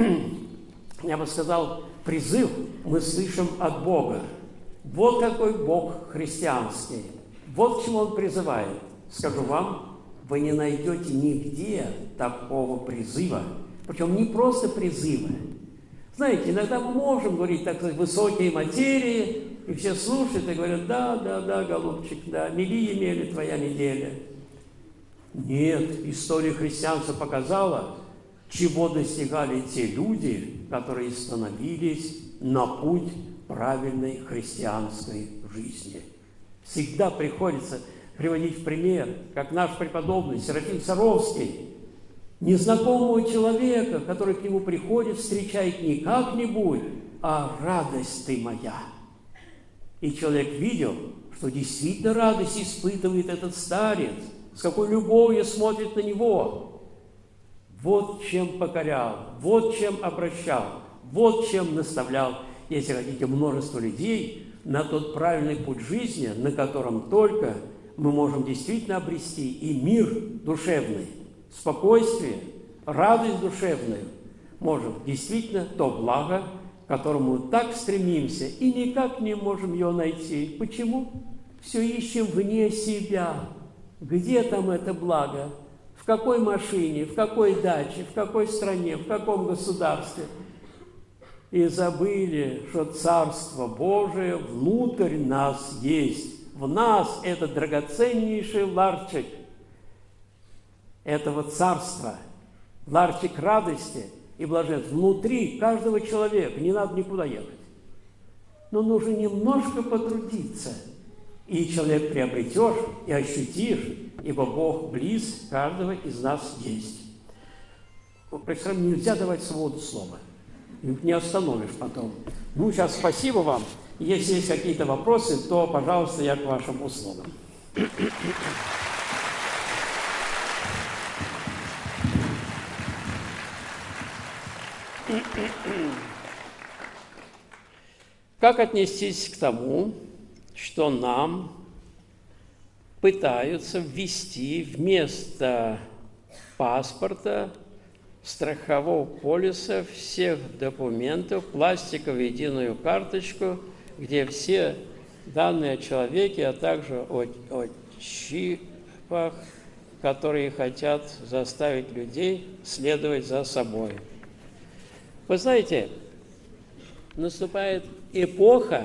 я бы сказал, призыв мы слышим от Бога. Вот какой Бог христианский. Вот к чему Он призывает. Скажу вам, вы не найдете нигде такого призыва. Причем не просто призыва. Знаете, иногда мы можем говорить, так сказать, высокие материи, и все слушают и говорят, да, да, да, голубчик, да, мели имели твоя неделя. Нет, история христианства показала, чего достигали те люди, которые становились на путь правильной христианской жизни. Всегда приходится приводить в пример, как наш преподобный Серафим Саровский, незнакомого человека, который к нему приходит, встречает не как-нибудь, а радость ты моя. И человек видел, что действительно радость испытывает этот старец, с какой любовью смотрит на него. Вот чем покорял, вот чем обращал, вот чем наставлял, если хотите, множество людей на тот правильный путь жизни, на котором только мы можем действительно обрести и мир душевный, спокойствие, радость душевную, можем действительно то благо, к которому мы так стремимся и никак не можем ее найти. Почему? Все ищем вне себя. Где там это благо? В какой машине, в какой даче, в какой стране, в каком государстве? И забыли, что Царство Божие внутрь нас есть. В нас это драгоценнейший ларчик этого царства, ларчик радости и блаженства. Внутри каждого человека, не надо никуда ехать. Но нужно немножко потрудиться, и человек приобретешь и ощутишь, ибо Бог близ каждого из нас есть. Профессорам нельзя давать свободу слова. Не остановишь потом. Ну, сейчас спасибо вам. Если есть какие-то вопросы, то, пожалуйста, я к вашим услугам. Как отнестись к тому, что нам пытаются ввести вместо паспорта, страхового полиса, всех документов, пластиковую единую карточку, где все данные о человеке, а также о, о чипах, которые хотят заставить людей следовать за собой. Вы знаете, наступает эпоха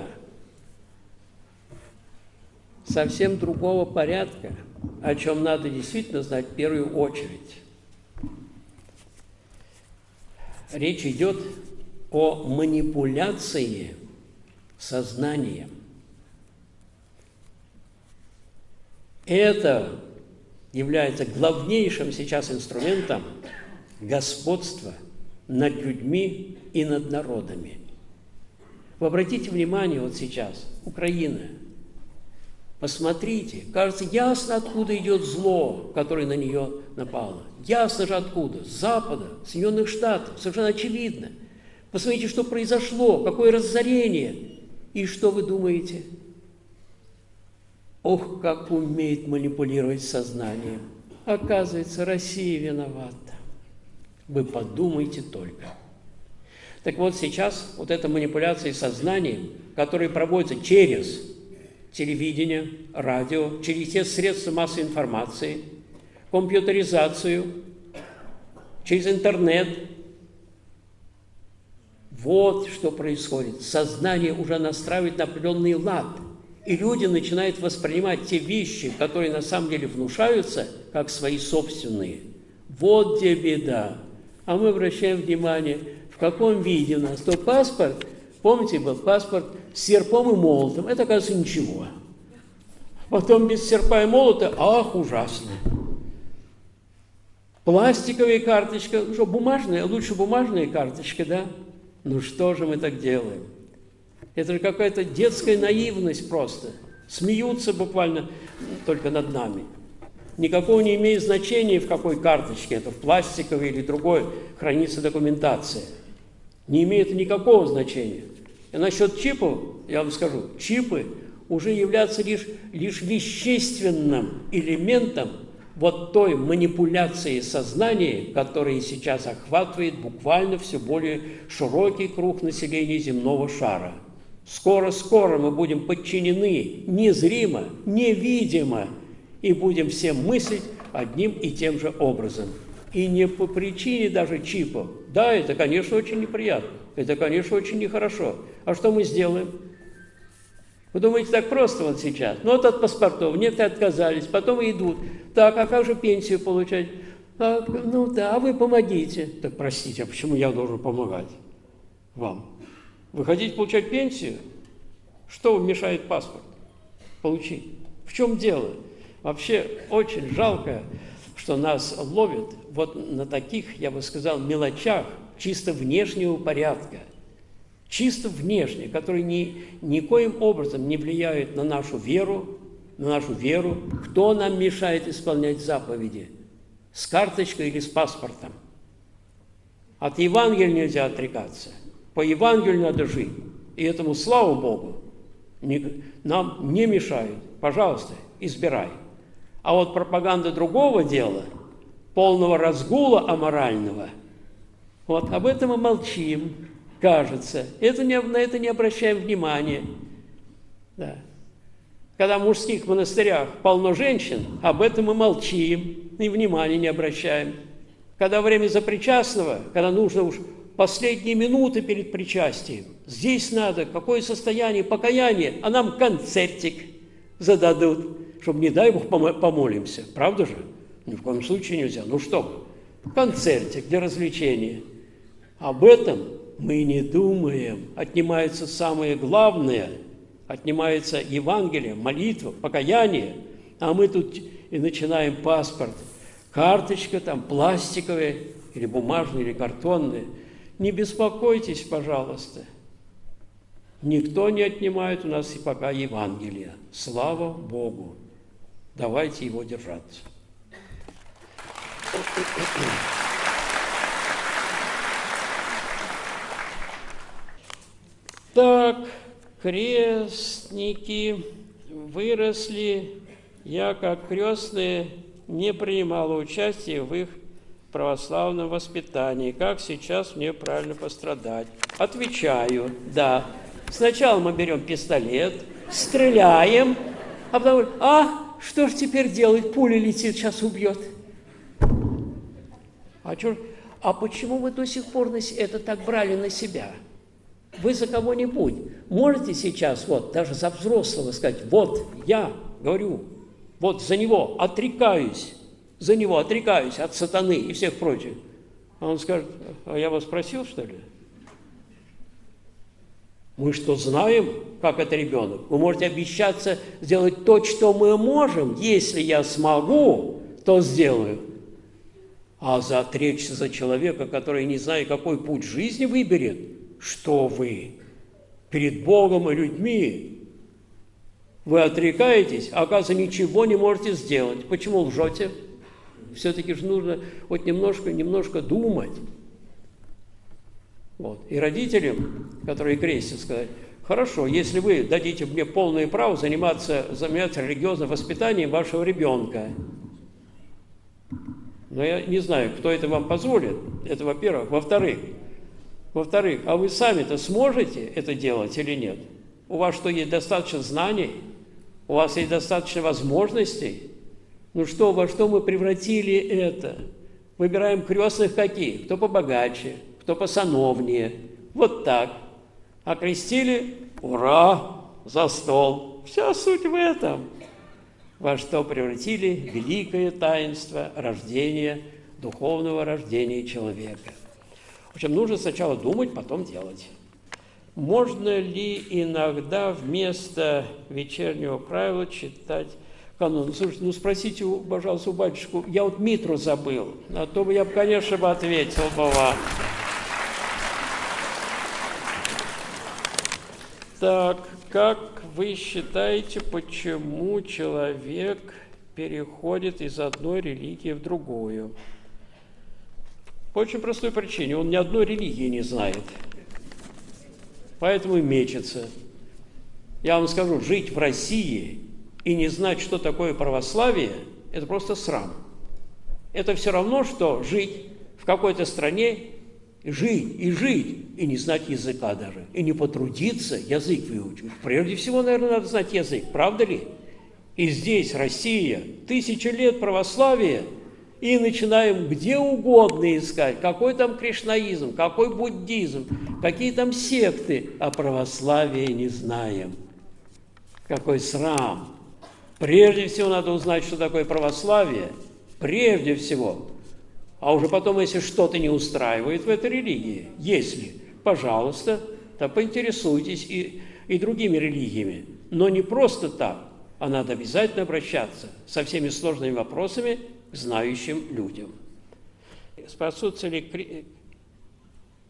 совсем другого порядка, о чем надо действительно знать в первую очередь. Речь идет о манипуляции сознанием. Это является главнейшим сейчас инструментом господства над людьми и над народами. Вы обратите внимание вот сейчас, Украина. Посмотрите, кажется, ясно, откуда идет зло, которое на нее напало. Ясно же откуда. С Запада, Соединенных Штатов, совершенно очевидно. Посмотрите, что произошло, какое разорение. И что вы думаете? Ох, как умеет манипулировать сознанием. Оказывается, Россия виновата. Вы подумайте только. Так вот, сейчас вот эта манипуляция сознанием, которая проводится через телевидение, радио, через те средства массовой информации, компьютеризацию, через интернет. Вот что происходит. Сознание уже настраивает на определенный лад. И люди начинают воспринимать те вещи, которые на самом деле внушаются, как свои собственные. Вот где беда. А мы обращаем внимание, в каком виде у нас. То паспорт, помните, был паспорт с серпом и молотом. Это, оказывается, ничего. Потом без серпа и молота, ах, ужасно. Пластиковая карточка, ну что, бумажная, лучше бумажная карточка, да? Ну что же мы так делаем? Это же какая-то детская наивность просто. Смеются буквально только над нами. Никакого не имеет значения, в какой карточке, это в пластиковой или другой хранится документация. Не имеет никакого значения. И насчет чипов, я вам скажу, чипы уже являются лишь, лишь вещественным элементом вот той манипуляции сознания, которая сейчас охватывает буквально все более широкий круг населения земного шара. Скоро-скоро мы будем подчинены незримо, невидимо, и будем все мыслить одним и тем же образом. И не по причине даже чипов. Да, это, конечно, очень неприятно. Это, конечно, очень нехорошо. А что мы сделаем? Вы думаете, так просто вот сейчас? Ну, вот от паспортов некоторые отказались, потом идут. Так, а как же пенсию получать? Так, ну да, а вы помогите. Так, простите, а почему я должен помогать вам? Вы хотите получать пенсию? Что вам мешает паспорт получить? В чем дело? Вообще очень жалко, что нас ловят вот на таких, я бы сказал, мелочах чисто внешнего порядка. чисто внешние, которые ни, никоим образом не влияют на нашу веру, на нашу веру. Кто нам мешает исполнять заповеди? С карточкой или с паспортом? От Евангелия нельзя отрекаться. По Евангелию надо жить. И этому, слава Богу, не, нам не мешают. Пожалуйста, избирай. А вот пропаганда другого дела, полного разгула аморального, вот об этом мы молчим, кажется. Это не, на это не обращаем внимания. Да. Когда в мужских монастырях полно женщин, об этом мы молчим и внимания не обращаем. Когда время запричастного, когда нужно уж последние минуты перед причастием, здесь надо, какое состояние покаяния, а нам концертик зададут, чтобы, не дай Бог, помолимся. Правда же? Ни в коем случае нельзя. Ну что, концертик для развлечения. Об этом мы не думаем. Отнимается самое главное, отнимается Евангелие, молитва, покаяние, а мы тут и начинаем паспорт. Карточка там пластиковая, или бумажная, или картонная. Не беспокойтесь, пожалуйста. Никто не отнимает у нас и пока Евангелие. Слава Богу. Давайте его держаться. Так, крестники выросли. Я, как крестный, не принимала участия в их православном воспитании. Как сейчас мне правильно пострадать? Отвечаю, да. Сначала мы берем пистолет, стреляем, а потом, а, что ж теперь делать? Пуля летит, сейчас убьет. А, чё, а почему вы до сих пор это так брали на себя? Вы за кого-нибудь можете сейчас, вот, даже за взрослого сказать, вот, я говорю, вот за него отрекаюсь, за него отрекаюсь от сатаны и всех прочих. А он скажет, а я вас просил, что ли? Мы что, знаем, как это ребенок? Вы можете обещаться сделать то, что мы можем. Если я смогу, то сделаю. А за отречься за человека, который не знает, какой путь жизни выберет, что вы? Перед Богом и людьми вы отрекаетесь, а оказывается, ничего не можете сделать. Почему лжете? Все-таки же нужно вот немножко, немножко думать. Вот. И родителям, которые крестят, сказать, хорошо, если вы дадите мне полное право заниматься, заниматься религиозным воспитанием вашего ребенка. Но я не знаю, кто это вам позволит. Это, во-первых. Во-вторых, во-вторых, а вы сами-то сможете это делать или нет? У вас что, есть достаточно знаний? У вас есть достаточно возможностей? Ну что, во что мы превратили это? Выбираем крестных какие? Кто побогаче, кто посановнее. Вот так. Окрестили, ура, за стол. Вся суть в этом. Во что превратили великое таинство рождения, духовного рождения человека. В общем, нужно сначала думать, потом делать. Можно ли иногда вместо вечернего правила читать канон? Слушайте, ну спросите, пожалуйста, у батюшку, я вот митру забыл, а то бы я, конечно, бы ответил бы вам. Так, как вы считаете, почему человек переходит из одной религии в другую? По очень простой причине, он ни одной религии не знает, поэтому и мечется. Я вам скажу, жить в России и не знать, что такое православие, это просто срам. Это все равно, что жить в какой-то стране, жить и жить, и не знать языка даже, и не потрудиться язык выучить. Прежде всего, наверное, надо знать язык, правда ли? И здесь Россия, тысячи лет православия, и начинаем где угодно искать, какой там кришнаизм, какой буддизм, какие там секты, а православия не знаем. Какой срам! Прежде всего надо узнать, что такое православие, прежде всего. А уже потом, если что-то не устраивает в этой религии, если, пожалуйста, то поинтересуйтесь и, и другими религиями. Но не просто так, а надо обязательно обращаться со всеми сложными вопросами к знающим людям. Спасутся ли,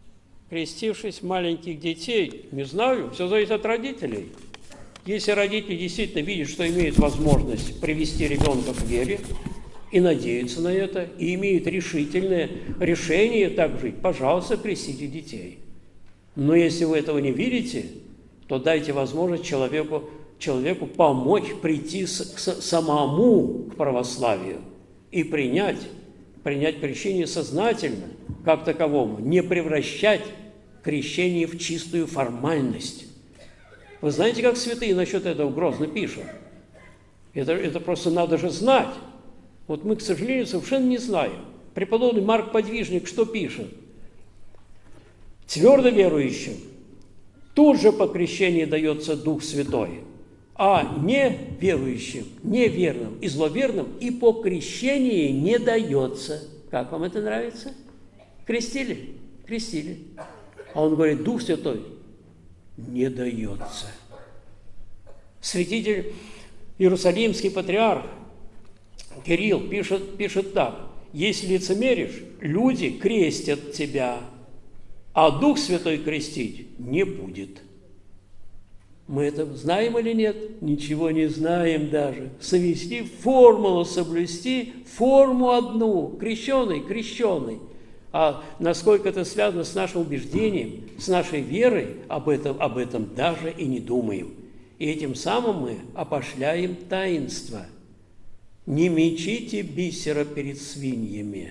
крестившись маленьких детей, не знаю, все зависит от родителей. Если родители действительно видят, что имеют возможность привести ребенка к вере и надеются на это, и имеют решительное решение так жить, пожалуйста, крестите детей. Но если вы этого не видите, то дайте возможность человеку, человеку помочь прийти с, к самому к православию и принять, принять крещение сознательно, как таковому, не превращать крещение в чистую формальность. Вы знаете, как святые насчет этого грозно пишут? Это, это просто надо же знать. Вот мы, к сожалению, совершенно не знаем. Преподобный Марк Подвижник что пишет? Твердо верующим тут же по крещению дается Дух Святой, а неверующим, неверным и зловерным и по крещению не дается. Как вам это нравится? Крестили? Крестили. А он говорит, Дух Святой не дается. Святитель Иерусалимский патриарх Кирилл пишет, пишет так. Если лицемеришь, люди крестят тебя, а Дух Святой крестить не будет. Мы это знаем или нет? Ничего не знаем даже. Совести формулу, соблюсти форму одну. Крещеный, крещеный. А насколько это связано с нашим убеждением, с нашей верой, об этом, об этом даже и не думаем. И этим самым мы опошляем таинство. Не мечите бисера перед свиньями.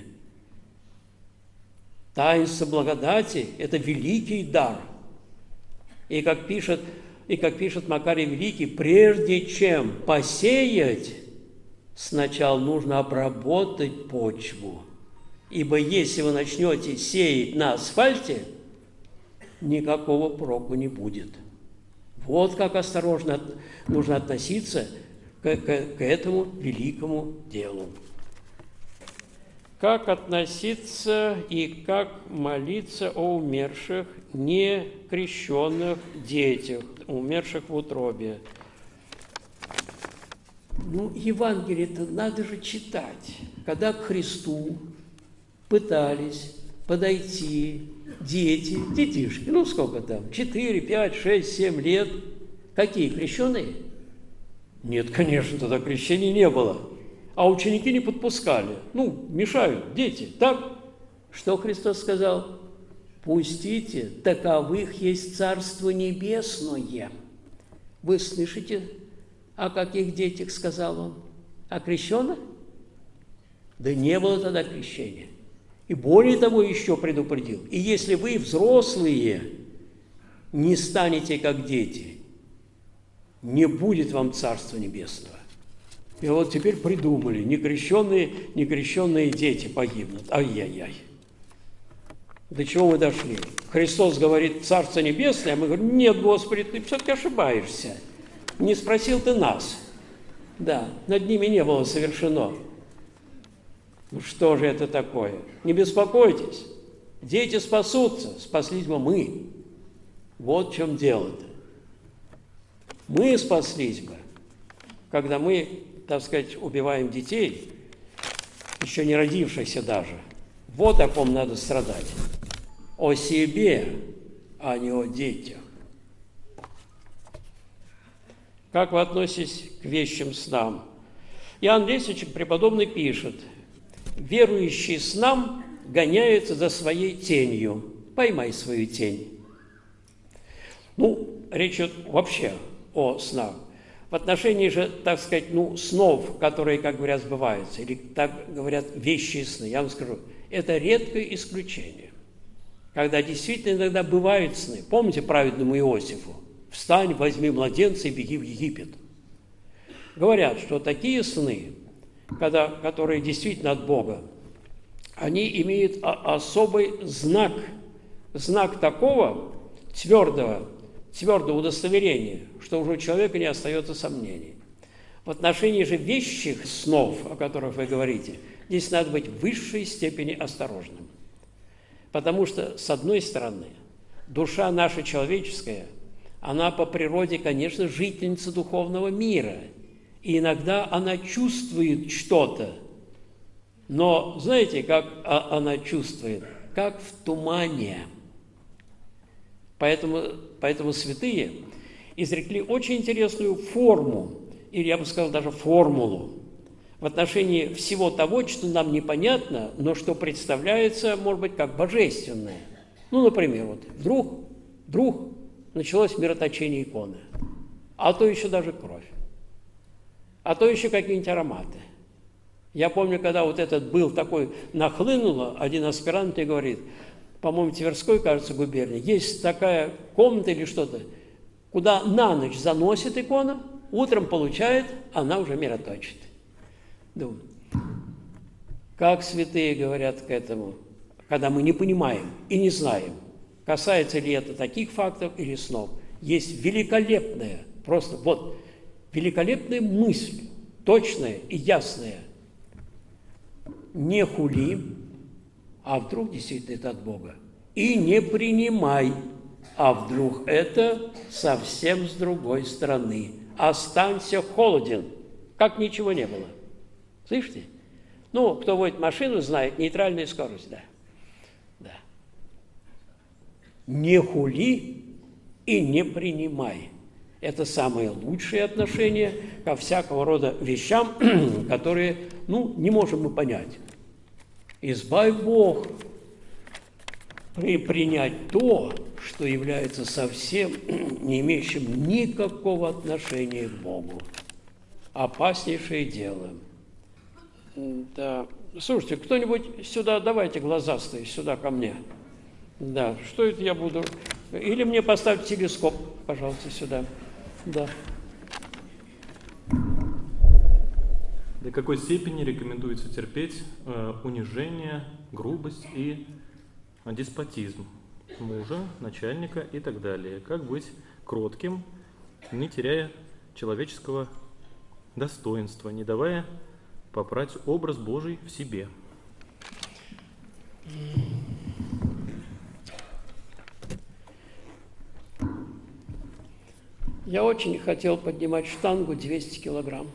Таинство благодати – это великий дар. И как пишет, и как пишет Макарий Великий, прежде чем посеять, сначала нужно обработать почву. Ибо если вы начнете сеять на асфальте, никакого проку не будет. Вот как осторожно нужно относиться к, к, к этому великому делу. Как относиться и как молиться о умерших, некрещенных детях, умерших в утробе? Ну, Евангелие-то надо же читать. Когда к Христу пытались подойти дети, детишки, ну сколько там, четыре, пять, шесть, семь лет. Какие, крещеные? Нет, конечно, тогда крещения не было. А ученики не подпускали. Ну, мешают дети, так? Что Христос сказал? Пустите, таковых есть Царство Небесное. Вы слышите, о каких детях сказал он? О крещенных? Да не было тогда крещения. И более того еще предупредил. И если вы, взрослые, не станете как дети, не будет вам Царства Небесного. И вот теперь придумали, некрещенные, некрещенные дети погибнут. Ай-яй-яй. До чего мы дошли? Христос говорит, Царство Небесное, а мы говорим, нет, Господи, ты все-таки ошибаешься. Не спросил ты нас. Да, над ними не было совершено. Ну что же это такое? Не беспокойтесь. Дети спасутся, спаслись бы мы. Вот в чем дело-то. Мы спаслись бы, когда мы, так сказать, убиваем детей, еще не родившихся даже. Вот о ком надо страдать. О себе, а не о детях. Как вы относитесь к вещим снам? Иоанн Лесвичек преподобный пишет, верующий снам гоняется за своей тенью. Поймай свою тень. Ну, речь идет вообще о снах. В отношении же, так сказать, ну, снов, которые, как говорят, сбываются, или, так говорят, вещи сны, я вам скажу, это редкое исключение. Когда действительно иногда бывают сны. Помните праведному Иосифу? «Встань, возьми младенца и беги в Египет». Говорят, что такие сны, когда, которые действительно от Бога, они имеют особый знак, знак такого твердого, твердого удостоверения, что уже у человека не остается сомнений. В отношении же вещих снов, о которых вы говорите, здесь надо быть в высшей степени осторожным. Потому что, с одной стороны, душа наша человеческая, она по природе, конечно, жительница духовного мира, и иногда она чувствует что-то. Но знаете, как она чувствует? Как в тумане. Поэтому, поэтому святые изрекли очень интересную форму, или я бы сказал даже формулу, в отношении всего того, что нам непонятно, но что представляется, может быть, как божественное. Ну, например, вот вдруг, вдруг началось мироточение иконы, а то еще даже кровь, а то еще какие-нибудь ароматы. Я помню, когда вот этот был такой, нахлынуло, один аспирант мне говорит, по-моему, Тверской, кажется, губернии, есть такая комната или что-то, куда на ночь заносит икона, утром получает, она уже мироточит. Думаю, как святые говорят к этому, когда мы не понимаем и не знаем, касается ли это таких фактов или снов. Есть великолепная, просто вот, великолепная мысль, точная и ясная. Не хули, а вдруг действительно это от Бога. И не принимай, а вдруг это совсем с другой стороны. Останься холоден, как ничего не было. Слышите? Ну, кто водит машину, знает, нейтральная скорость, да. Да. Не хули и не принимай. Это самое лучшее отношение ко всякого рода вещам, которые, ну, не можем мы понять. Избавь Бог при, принять то, что является совсем не имеющим никакого отношения к Богу. Опаснейшее дело. Да. Слушайте, кто-нибудь сюда, давайте глазастые, сюда ко мне. Да, что это я буду? Или мне поставить телескоп, пожалуйста, сюда. Да. До какой степени рекомендуется терпеть э, унижение, грубость и э, деспотизм мужа, начальника и так далее? Как быть кротким, не теряя человеческого достоинства, не давая попрать образ Божий в себе? Я очень хотел поднимать штангу двести килограмм.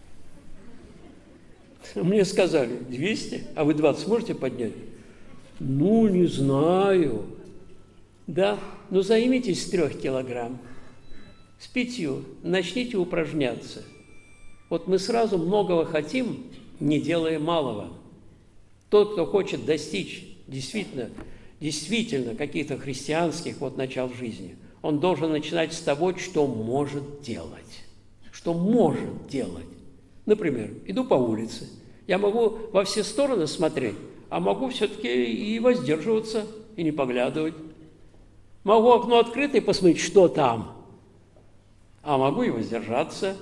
Мне сказали, двести, а вы двадцать сможете поднять? Ну, не знаю. Да, ну займитесь с трех килограмм, с пятью, начните упражняться. Вот мы сразу многого хотим, не делая малого. Тот, кто хочет достичь действительно, действительно каких-то христианских вот начал жизни, он должен начинать с того, что может делать. Что может делать. Например, иду по улице, я могу во все стороны смотреть, а могу все-таки и воздерживаться, и не поглядывать. Могу окно открыто и посмотреть, что там, а могу и воздержаться.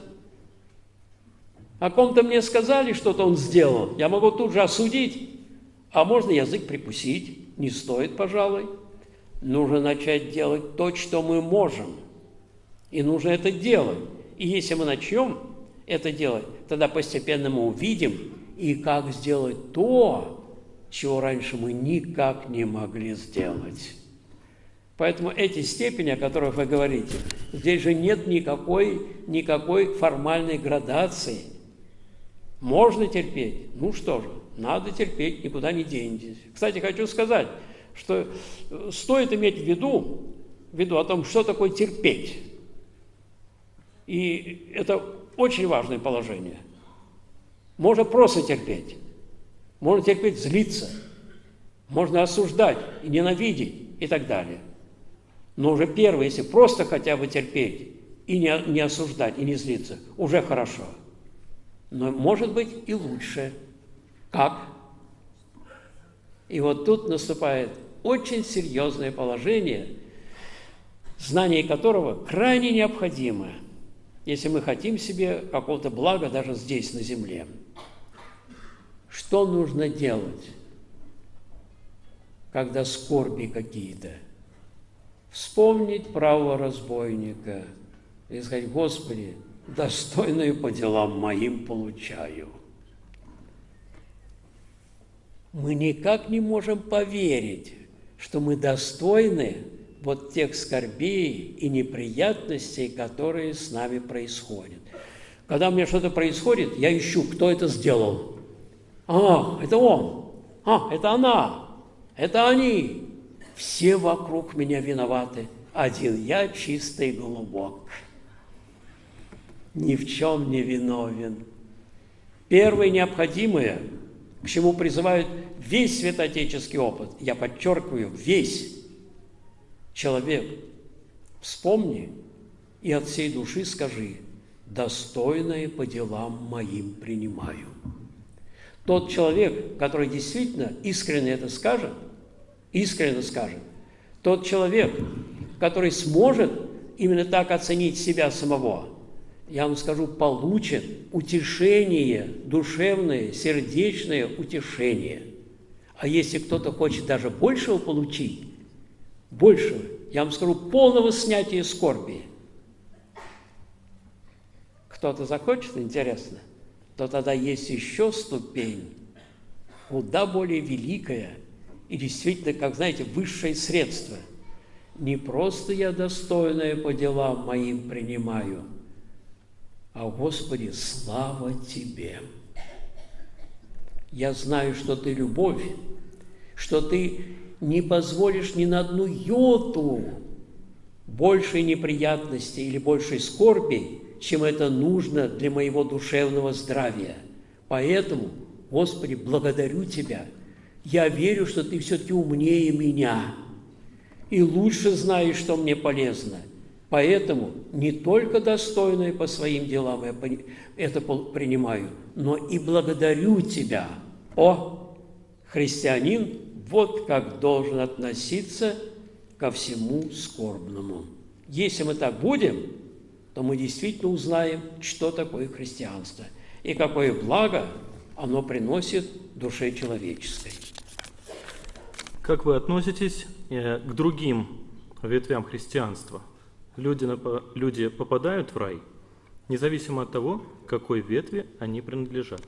О ком-то мне сказали, что-то он сделал, я могу тут же осудить, а можно язык прикусить, не стоит, пожалуй. Нужно начать делать то, что мы можем, и нужно это делать. И если мы начнем это делать, тогда постепенно мы увидим, и как сделать то, чего раньше мы никак не могли сделать. Поэтому эти степени, о которых вы говорите, здесь же нет никакой, никакой формальной градации. Можно терпеть? Ну что же, надо терпеть, никуда не денетесь. Кстати, хочу сказать, что стоит иметь в виду, в виду о том, что такое терпеть. И это очень важное положение. Можно просто терпеть, можно терпеть злиться, можно осуждать и ненавидеть и так далее. Но уже первое, если просто хотя бы терпеть и не, не осуждать, и не злиться, уже хорошо. Но может быть и лучше. Как? И вот тут наступает очень серьезное положение, знание которого крайне необходимо, если мы хотим себе какого-то блага даже здесь, на земле. Что нужно делать, когда скорби какие-то? Вспомнить правого разбойника и сказать: Господи, достойную по делам моим получаю. Мы никак не можем поверить, что мы достойны вот тех скорбей и неприятностей, которые с нами происходят. Когда у меня что-то происходит, я ищу, кто это сделал. А, это он, а, это она, это они. Все вокруг меня виноваты. один я чистый глубок, ни в чем не виновен. Первое необходимое, к чему призывают весь святоотеческий опыт, я подчеркиваю, весь человек, вспомни и от всей души скажи: достойное по делам моим принимаю. Тот человек, который действительно искренне это скажет, искренне скажет, тот человек, который сможет именно так оценить себя самого, я вам скажу, получит утешение, душевное, сердечное утешение. А если кто-то хочет даже большего получить, большего, я вам скажу, полного снятия скорби. Кто-то захочет, интересно, то тогда есть еще ступень, куда более великая и действительно, как знаете, высшее средство. Не просто я достойное по делам моим принимаю, а, Господи, слава Тебе! Я знаю, что Ты любовь, что Ты не позволишь ни на одну йоту большей неприятности или большей скорби, чем это нужно для моего душевного здравия. Поэтому, Господи, благодарю Тебя. Я верю, что Ты все-таки умнее меня и лучше знаешь, что мне полезно. Поэтому не только достойное по своим делам я это принимаю, но и благодарю Тебя. О, христианин, вот как должен относиться ко всему скорбному. Если мы так будем, то мы действительно узнаем, что такое христианство и какое благо оно приносит душе человеческой. Как вы относитесь к другим ветвям христианства? Люди, люди попадают в рай, независимо от того, к какой ветви они принадлежат.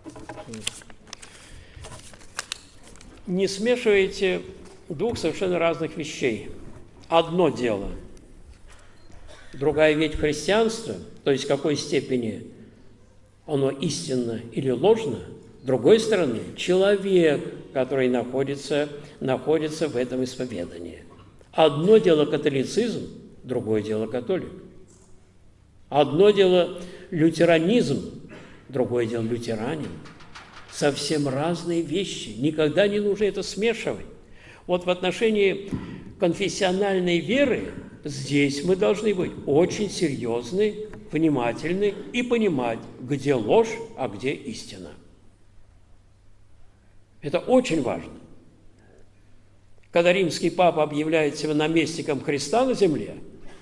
Не смешивайте двух совершенно разных вещей. Одно дело, другая ветвь христианства, то есть в какой степени оно истинно или ложно, с другой стороны, человек, который находится, находится в этом исповедании. Одно дело католицизм, другое дело католик. Одно дело лютеранизм, другое дело лютеранин. Совсем разные вещи. Никогда не нужно это смешивать. Вот в отношении конфессиональной веры здесь мы должны быть очень серьезны, внимательны и понимать, где ложь, а где истина. Это очень важно. Когда римский папа объявляет себя наместником Христа на земле,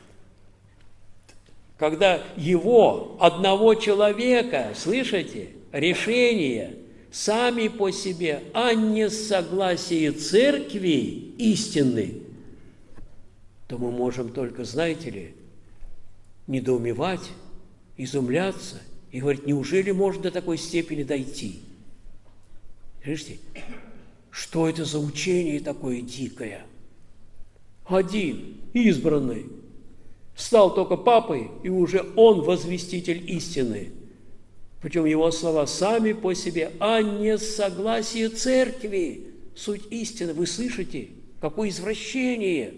когда его, одного человека, слышите, решения сами по себе, а не согласие церкви истины, то мы можем только, знаете ли, недоумевать, изумляться и говорить, неужели можно до такой степени дойти? Слышите? Что это за учение такое дикое? Один, избранный, стал только папой, и уже он возвеститель истины. Причем его слова сами по себе, а не согласие церкви, суть истины. Вы слышите, какое извращение?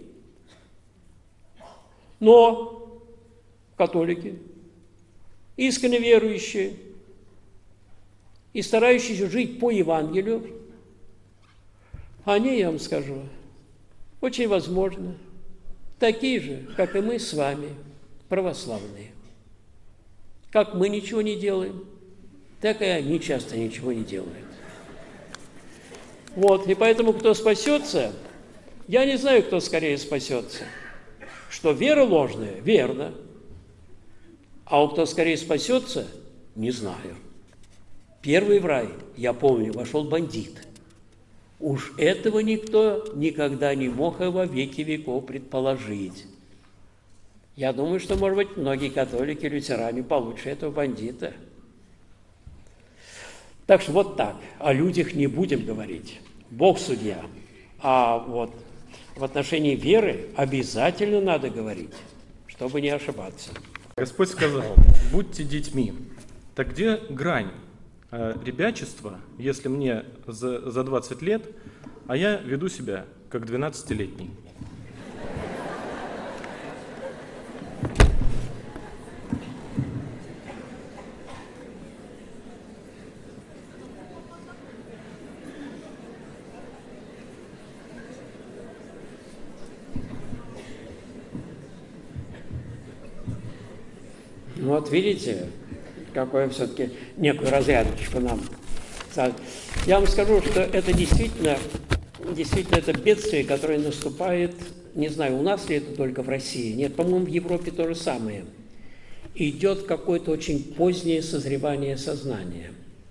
Но католики, искренне верующие и старающиеся жить по Евангелию, они, я вам скажу, очень возможно, такие же, как и мы с вами, православные. Как мы ничего не делаем, так и они часто ничего не делают. Вот, и поэтому, кто спасется, я не знаю, кто скорее спасется. Что вера ложная, верно. А у кто скорее спасется, не знаю. Первый в рай, я помню, вошел бандит. Уж этого никто никогда не мог и во веки веков предположить. Я думаю, что, может быть, многие католики, лютеране получше этого бандита. Так что вот так. О людях не будем говорить. Бог судья. А вот в отношении веры обязательно надо говорить, чтобы не ошибаться. Господь сказал, будьте детьми. Так где грань э, ребячества, если мне за, за двадцать лет, а я веду себя как двенадцатилетний? Вот видите, какое все-таки некую разрядочку нам. Я вам скажу, что это действительно, действительно это бедствие, которое наступает, не знаю, у нас ли это только в России, нет, по-моему, в Европе то же самое. Идет какое-то очень позднее созревание сознания.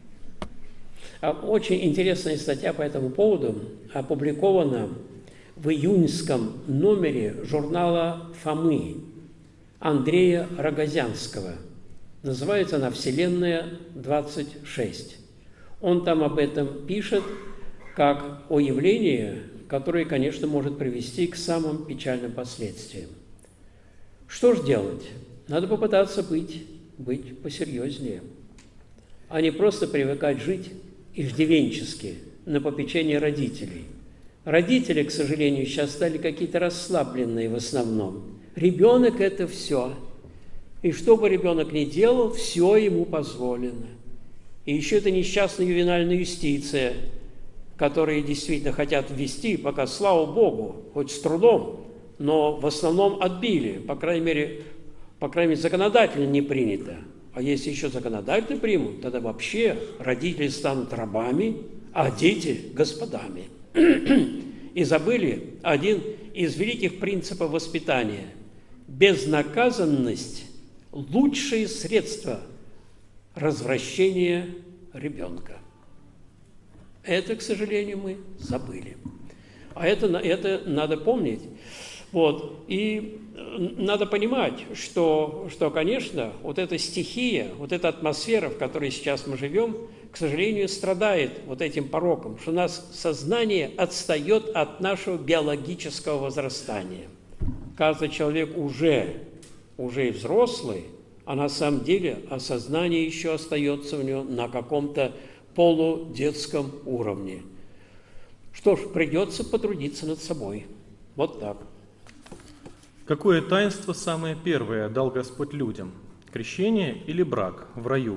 Очень интересная статья по этому поводу опубликована в июньском номере журнала «Фомы» Андрея Рогозянского. Называется она «Вселенная двадцать шесть». Он там об этом пишет как о явлении, которое, конечно, может привести к самым печальным последствиям. Что же делать? Надо попытаться быть, быть посерьезнее, а не просто привыкать жить иждивенчески на попечении родителей. Родители, к сожалению, сейчас стали какие-то расслабленные в основном. Ребенок – это все. И что бы ребенок ни делал, все ему позволено. И еще это несчастная ювенальная юстиция, которые действительно хотят ввести, пока, слава Богу, хоть с трудом, но в основном отбили, по крайней мере, по крайней мере, законодательно не принято. А если еще законодательно примут, тогда вообще родители станут рабами, а дети – господами. И забыли один из великих принципов воспитания. Безнаказанность – лучшее средство развращения ребенка. Это, к сожалению, мы забыли. А это, это надо помнить. Вот. И надо понимать, что, что, конечно, вот эта стихия, вот эта атмосфера, в которой сейчас мы живем, к сожалению, страдает вот этим пороком, что у нас сознание отстает от нашего биологического возрастания. Каждый человек уже, уже взрослый, а на самом деле осознание еще остается у него на каком-то полудетском уровне. Что ж, придется потрудиться над собой. Вот так. Какое таинство самое первое дал Господь людям? Крещение или брак в раю?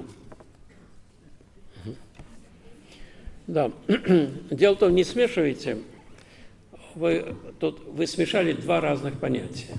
Да. Дело в том, не смешивайте. Вы, тут, вы смешали два разных понятия.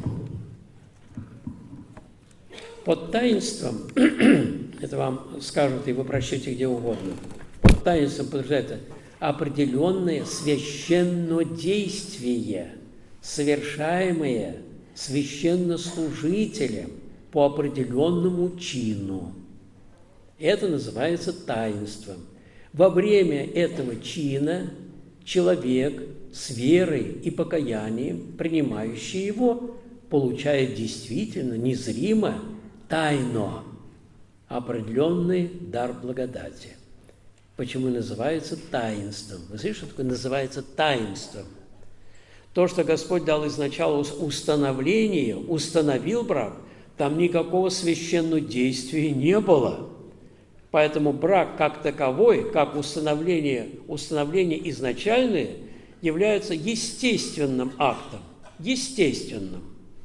Под таинством, это вам скажут, и вы прочтете где угодно, под таинством подразумевается определенное священнодействие, совершаемое священнослужителем по определенному чину. Это называется таинством. Во время этого чина человек с верой и покаянием, принимающий его, получает действительно незримо, тайно определенный дар благодати. Почему называется таинством? Вы слышите, что такое называется таинством? То, что Господь дал изначально установление, установил брак, там никакого священного действия не было. Поэтому брак как таковой, как установление, установление изначальное, является естественным актом. Естественным.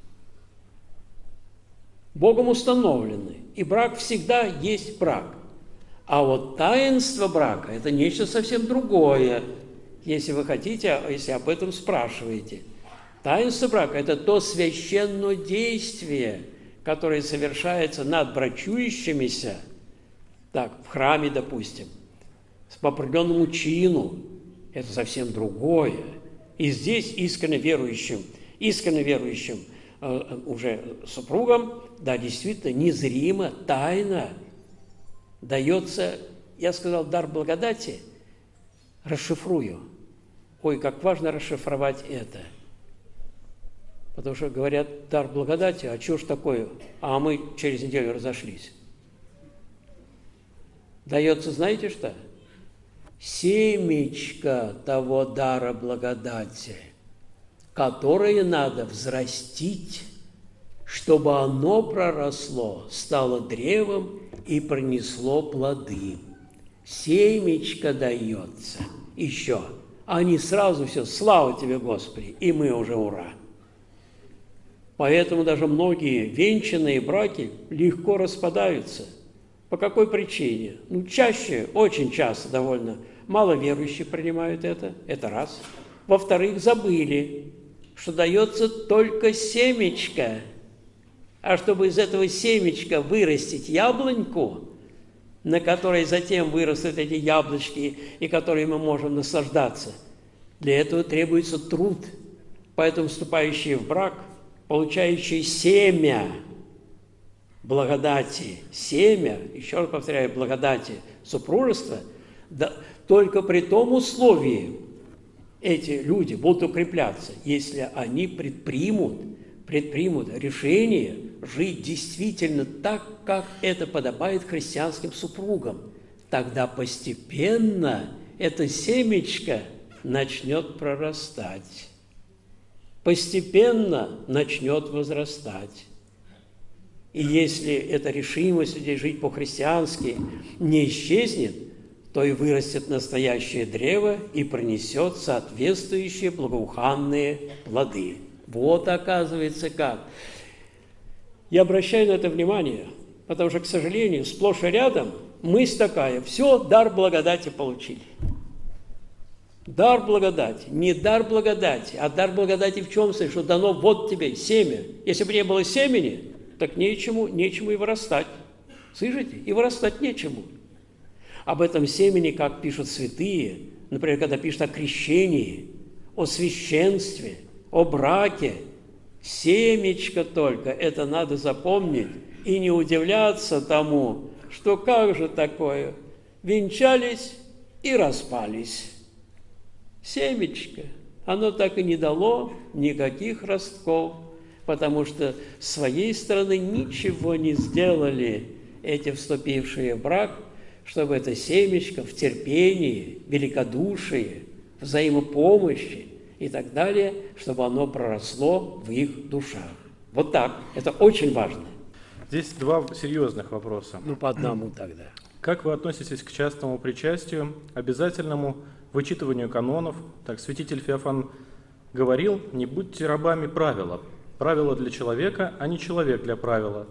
Богом установленный. И брак всегда есть брак. А вот таинство брака – это нечто совсем другое, если вы хотите, если об этом спрашиваете. Таинство брака – это то священное действие, которое совершается над брачующимися, так, в храме, допустим, по определенному чину. Это совсем другое. И здесь искренне верующим, искренне верующим э, уже супругам, да, действительно, незримо, тайно дается, я сказал, дар благодати, расшифрую. Ой, как важно расшифровать это. Потому что говорят, дар благодати, а что ж такое? А мы через неделю разошлись. Дается, знаете что? Семечко того дара благодати, которое надо взрастить, чтобы оно проросло, стало древом и принесло плоды. Семечко дается еще, а не сразу все, слава тебе, Господи, и мы уже ура. Поэтому даже многие венчанные браки легко распадаются. По какой причине? Ну, чаще, очень часто довольно мало верующих принимают это, это раз. Во-вторых, забыли, что дается только семечко, А чтобы из этого семечка вырастить яблоньку, на которой затем вырастут эти яблочки, и которой мы можем наслаждаться, для этого требуется труд. Поэтому вступающие в брак, получающие семя благодати, семя, еще раз повторяю, благодати супружества, да, только при том условии эти люди будут укрепляться, если они предпримут, предпримут решение жить действительно так, как это подобает христианским супругам. Тогда постепенно это семечко начнет прорастать, постепенно начнет возрастать. И если эта решимость людей жить по-христиански не исчезнет, то и вырастет настоящее древо и принесет соответствующие благоуханные плоды. Вот оказывается как. Я обращаю на это внимание, потому что, к сожалению, сплошь и рядом мысль такая: все, дар благодати получили. Дар благодати. Не дар благодати, а дар благодати в чем смысле? Что дано вот тебе семя. Если бы не было семени, так нечему, нечему и вырастать. Слышите? И вырастать нечему. Об этом семени, как пишут святые, например, когда пишут о крещении, о священстве, о браке, семечко только, это надо запомнить и не удивляться тому, что как же такое, венчались и распались. Семечко, оно так и не дало никаких ростков, потому что с своей стороны ничего не сделали эти вступившие в брак, чтобы это семечко в терпении, великодушии, взаимопомощи и так далее, чтобы оно проросло в их душах. Вот так. Это очень важно. Здесь два серьезных вопроса. Ну, по одному тогда. Как вы относитесь к частному причастию, обязательному вычитыванию канонов? Так, святитель Феофан говорил: не будьте рабами правила. Правило для человека, а не человек для правила.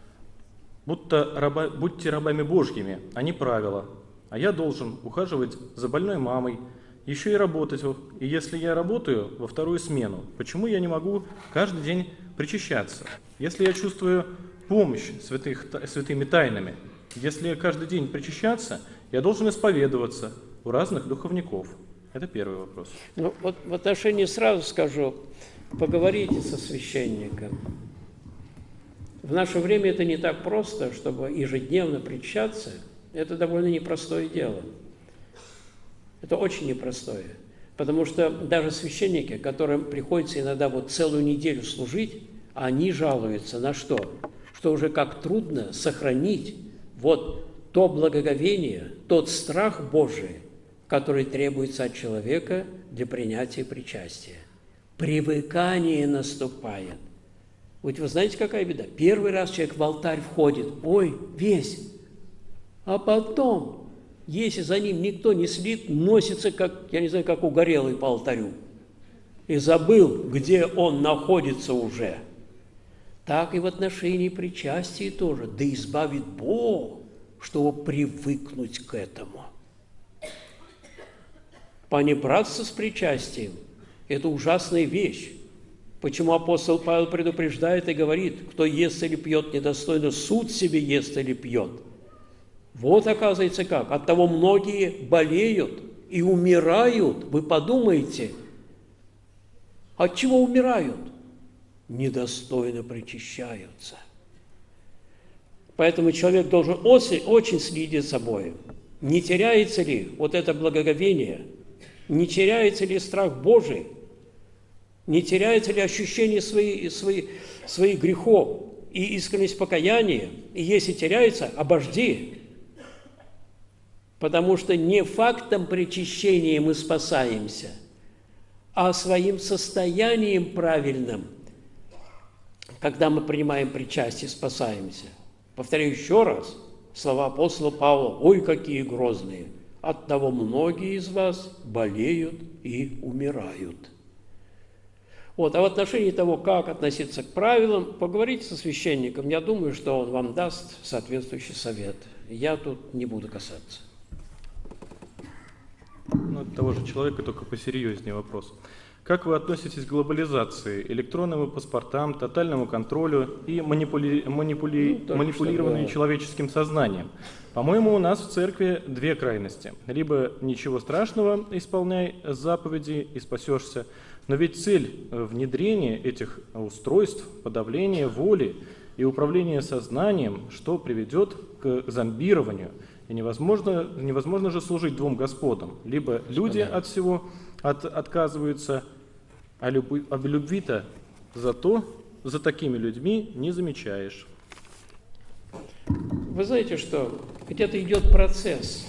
Будто раба, будьте рабами Божьими, а не правила. А я должен ухаживать за больной мамой, еще и работать. И если я работаю во вторую смену, почему я не могу каждый день причащаться? Если я чувствую помощь святых, святыми тайнами, если я каждый день причащаться, я должен исповедоваться у разных духовников. Это первый вопрос. Ну, вот в отношении сразу скажу, поговорите со священником. В наше время это не так просто, чтобы ежедневно причащаться. Это довольно непростое дело. Это очень непростое. Потому что даже священники, которым приходится иногда вот целую неделю служить, они жалуются на что? Что уже как трудно сохранить вот то благоговение, тот страх Божий, который требуется от человека для принятия причастия. Привыкание наступает. Вот вы знаете, какая беда? Первый раз человек в алтарь входит, ой, весь, а потом, если за ним никто не следит, носится, как, я не знаю, как угорелый по алтарю, и забыл, где он находится уже. Так и в отношении причастия тоже. Да избавит Бог, чтобы привыкнуть к этому. Понебратство с причастием – это ужасная вещь. Почему апостол Павел предупреждает и говорит: кто ест или пьет недостойно, суд себе ест или пьет. Вот оказывается как. Оттого многие болеют и умирают. Вы подумайте, от чего умирают? Недостойно причащаются. Поэтому человек должен очень, очень следить за собой. Не теряется ли вот это благоговение? Не теряется ли страх Божий? Не теряется ли ощущение своих, своих, своих грехов и искренность покаяния? И если теряется, обожди. Потому что не фактом причащения мы спасаемся, а своим состоянием правильным, когда мы принимаем причастие, спасаемся. Повторяю еще раз слова апостола Павла: «Ой, какие грозные! Оттого многие из вас болеют и умирают». Вот. А в отношении того, как относиться к правилам, поговорите со священником. Я думаю, что он вам даст соответствующий совет. Я тут не буду касаться. Ну, от того же человека, только посерьезнее вопрос. Как вы относитесь к глобализации, электронным паспортам, тотальному контролю и манипули... манипули... Ну, манипулированию что, да. человеческим сознанием? По-моему, у нас в церкви две крайности. Либо ничего страшного, исполняй заповеди и спасешься. Но ведь цель внедрения этих устройств, подавления воли и управления сознанием, что приведет к зомбированию. И невозможно, невозможно же служить двум господам. Либо люди от всего от, отказываются, а любви, об любви-то зато за такими людьми не замечаешь. Вы знаете, что где-то идет процесс.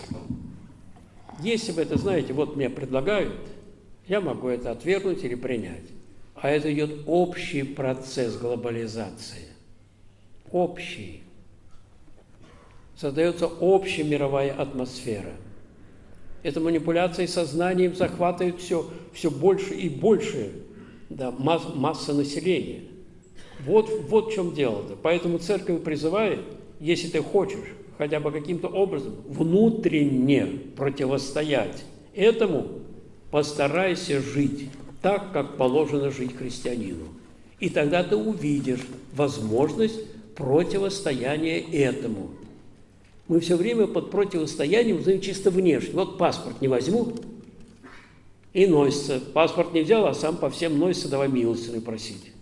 Если бы это, знаете, вот мне предлагают, я могу это отвергнуть или принять. А это идет общий процесс глобализации. Общий. Создается общая мировая атмосфера. Эта манипуляция сознанием захватывает все, все больше и больше, да, масс, масса населения. Вот, вот в чем дело-то. Поэтому церковь призывает, если ты хочешь хотя бы каким-то образом внутренне противостоять этому, постарайся жить так, как положено жить христианину. И тогда ты увидишь возможность противостояния этому. Мы все время под противостоянием знаем чисто внешне. Вот паспорт не возьму и носится. Паспорт не взял, а сам по всем носится, давай милостыню просить.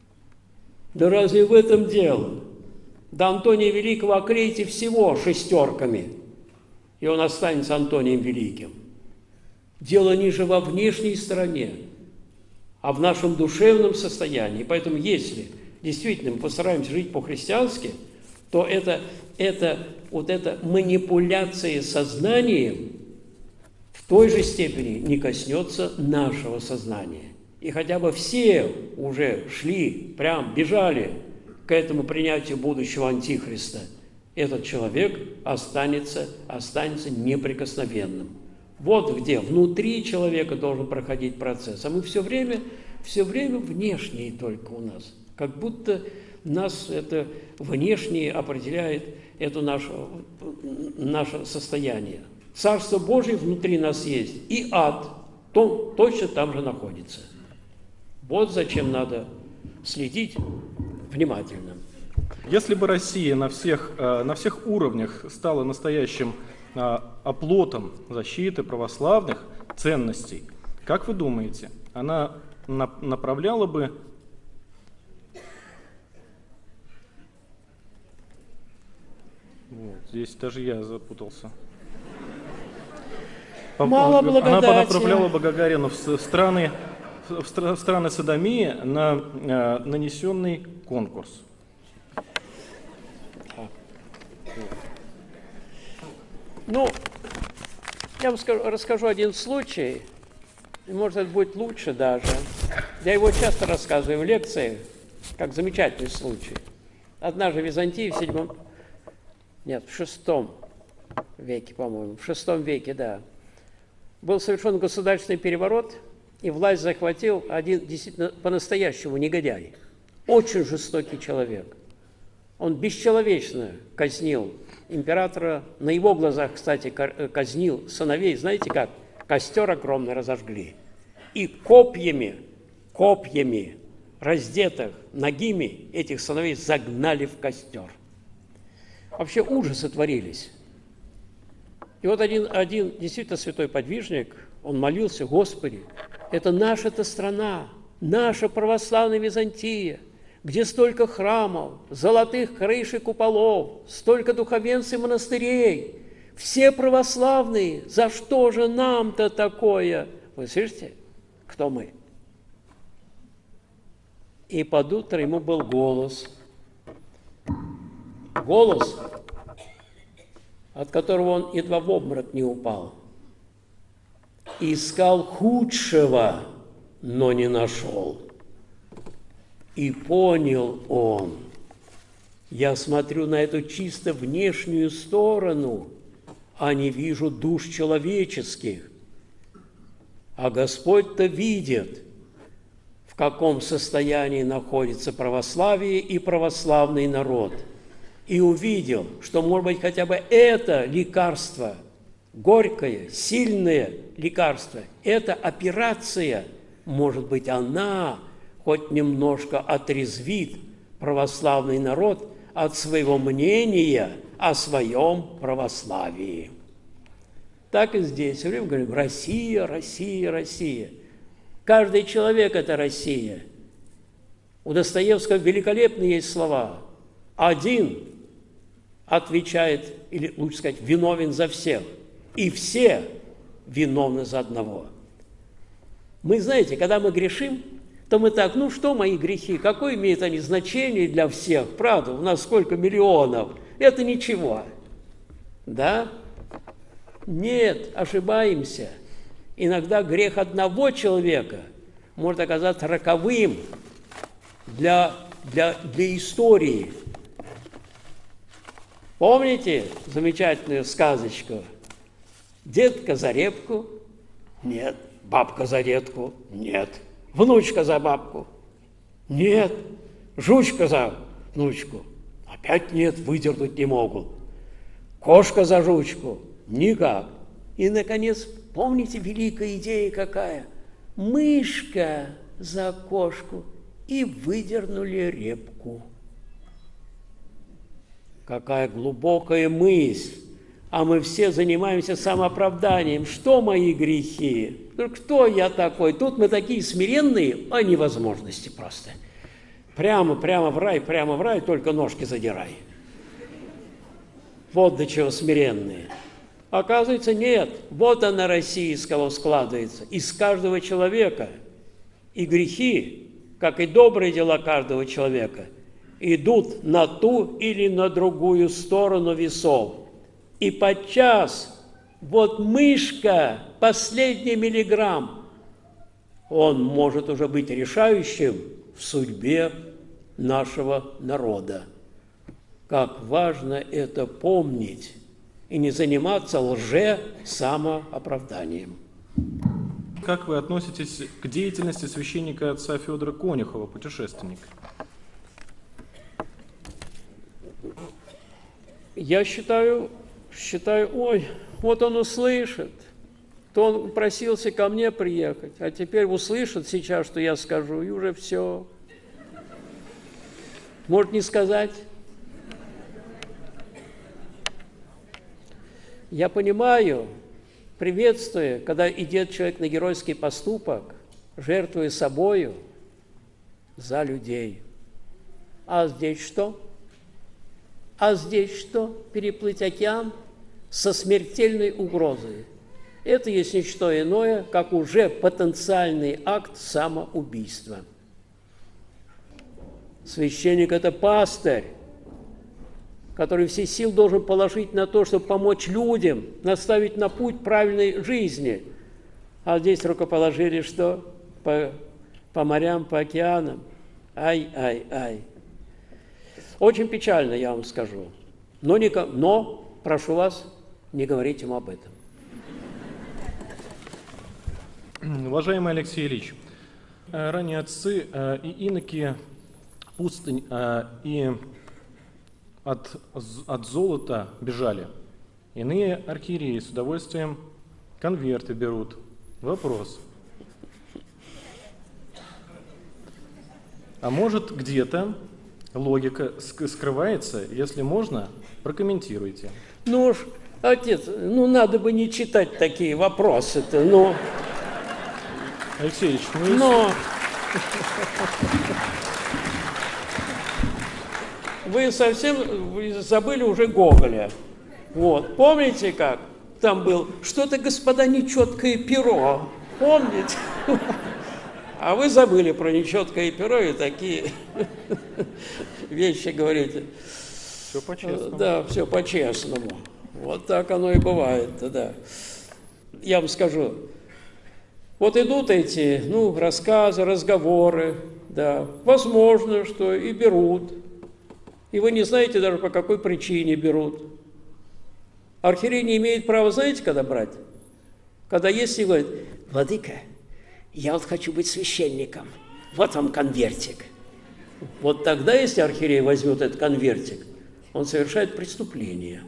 Да разве в этом дело? До Антония Великого оклейте всего шестерками, и он останется Антонием Великим. Дело не же во внешней стороне, а в нашем душевном состоянии. Поэтому если действительно мы постараемся жить по-христиански, то это, это, вот эта манипуляция сознанием в той же степени не коснется нашего сознания. И хотя бы все уже шли, прям бежали к этому принятию будущего антихриста, этот человек останется, останется неприкосновенным. Вот где внутри человека должен проходить процесс. А мы все время, все время внешние только у нас. Как будто нас это внешнее определяет это наше, наше состояние. Царство Божие внутри нас есть, и ад то, точно там же находится. Вот зачем надо следить внимательно. Если бы Россия на всех, на всех уровнях стала настоящим оплотом защиты православных ценностей, как вы думаете, она направляла бы вот, здесь даже я запутался. Мало благодати. Она направляла бы Гагарину в страны, в страны Содомии на э, нанесенный конкурс. Ну, я вам скажу, расскажу один случай, и, может, это будет лучше даже. Я его часто рассказываю в лекциях, как замечательный случай. Однажды в Византии в седьмом, нет, в шестом веке, по-моему, в шестом веке, да, был совершен государственный переворот, и власть захватил один действительно по-настоящему негодяй, очень жестокий человек. Он бесчеловечно казнил императора, на его глазах, кстати, казнил сыновей, знаете как? Костер огромный разожгли. И копьями, копьями, раздетых, нагими этих сыновей загнали в костер. Вообще ужасы творились. И вот один, один действительно святой подвижник, он молился: Господи, это наша-то страна, наша православная Византия, где столько храмов, золотых крыш и куполов, столько духовенцев и монастырей, все православные, за что же нам-то такое? Вы слышите, кто мы? И под утро ему был голос, голос, от которого он едва в обморок не упал. Искал худшего, но не нашел. И понял он: я смотрю на эту чисто внешнюю сторону, а не вижу душ человеческих. А Господь-то видит, в каком состоянии находится православие и православный народ. И увидел, что, может быть, хотя бы это лекарство, горькое, сильное лекарство, это операция может быть, она хоть немножко отрезвит православный народ от своего мнения о своем православии. Так и здесь. Все время говорим: Россия, Россия, Россия. Каждый человек – это Россия. У Достоевского великолепные есть слова. Один отвечает, или лучше сказать, виновен за всех. И все виновны за одного. Мы, знаете, когда мы грешим, то мы так: ну что мои грехи, какое имеют они значение для всех? Правда, у нас сколько миллионов, это ничего. Да? Нет, ошибаемся. Иногда грех одного человека может оказаться роковым для, для, для истории. Помните замечательную сказочку? Дедка за репку? Нет. Бабка за редку? Нет. Внучка за бабку? Нет. Жучка за внучку? Опять нет, выдернуть не могут. Кошка за жучку? Никак. И, наконец, помните, великая идея какая? Мышка за кошку, и выдернули репку. Какая глубокая мысль! А мы все занимаемся самооправданием. Что мои грехи? Кто я такой? Тут мы такие смиренные, а невозможности просто. Прямо, прямо в рай, прямо в рай, только ножки задирай. Вот до чего смиренные. Оказывается, нет. Вот она, Россия, из кого складывается. Из каждого человека. И грехи, как и добрые дела каждого человека, идут на ту или на другую сторону весов. И подчас, вот мышка, последний миллиграмм, он может уже быть решающим в судьбе нашего народа. Как важно это помнить и не заниматься лже-самооправданием. Как вы относитесь к деятельности священника отца Федора Конюхова, путешественника? Я считаю, считаю, ой, вот он услышит, то он просился ко мне приехать, а теперь услышит сейчас, что я скажу, и уже все. Может, не сказать? Я понимаю, приветствуя, когда идет человек на геройский поступок, жертвуя собою за людей. А здесь что? А здесь что? Переплыть океан со смертельной угрозой. Это есть не что иное, как уже потенциальный акт самоубийства. Священник – это пастырь, который все силы должен положить на то, чтобы помочь людям, наставить на путь правильной жизни. А здесь рукоположили что? По, по морям, по океанам. Ай-ай-ай. Очень печально, я вам скажу. Но, не, но прошу вас, не говорить ему об этом. Уважаемый Алексей Ильич, ранние отцы и иноки пустынь и от, от золота бежали. Иные архиереи с удовольствием конверты берут. Вопрос. А может, где-то логика скрывается? Если можно, прокомментируйте. Ну уж, отец, ну надо бы не читать такие вопросы-то, ну... Алексей Ильич, ну... Но... Вы совсем вы забыли уже Гоголя. Вот, помните как? Там был что-то, господа, нечеткое перо. Помните? А вы забыли про нечеткое перо и такие вещи говорите. Все по-честному. Да, все по-честному. Вот так оно и бывает, да. Я вам скажу, вот идут эти, ну, рассказы, разговоры, да, возможно, что и берут. И вы не знаете даже, по какой причине берут. Архиерей не имеет права, знаете, когда брать? Когда есть и говорит: владыка, я вот хочу быть священником, вот вам конвертик. Вот тогда, если архиерей возьмет этот конвертик, он совершает преступление.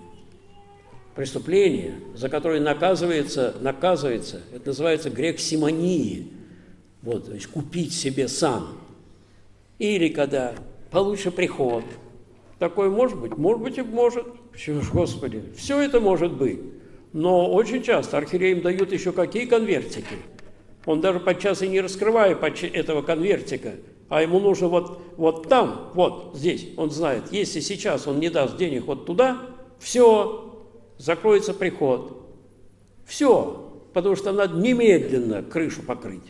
Преступление, за которое наказывается, наказывается, это называется грех симонии. Вот, то есть купить себе сан. Или когда получше приход. Такое может быть? Может быть и может. Чего ж, Господи, все это может быть. Но очень часто архиереям дают еще какие конвертики. Он даже подчас и не раскрывает этого конвертика, а ему нужно вот, вот там, вот здесь, он знает, если сейчас он не даст денег вот туда, все, закроется приход. Все, потому что надо немедленно крышу покрыть.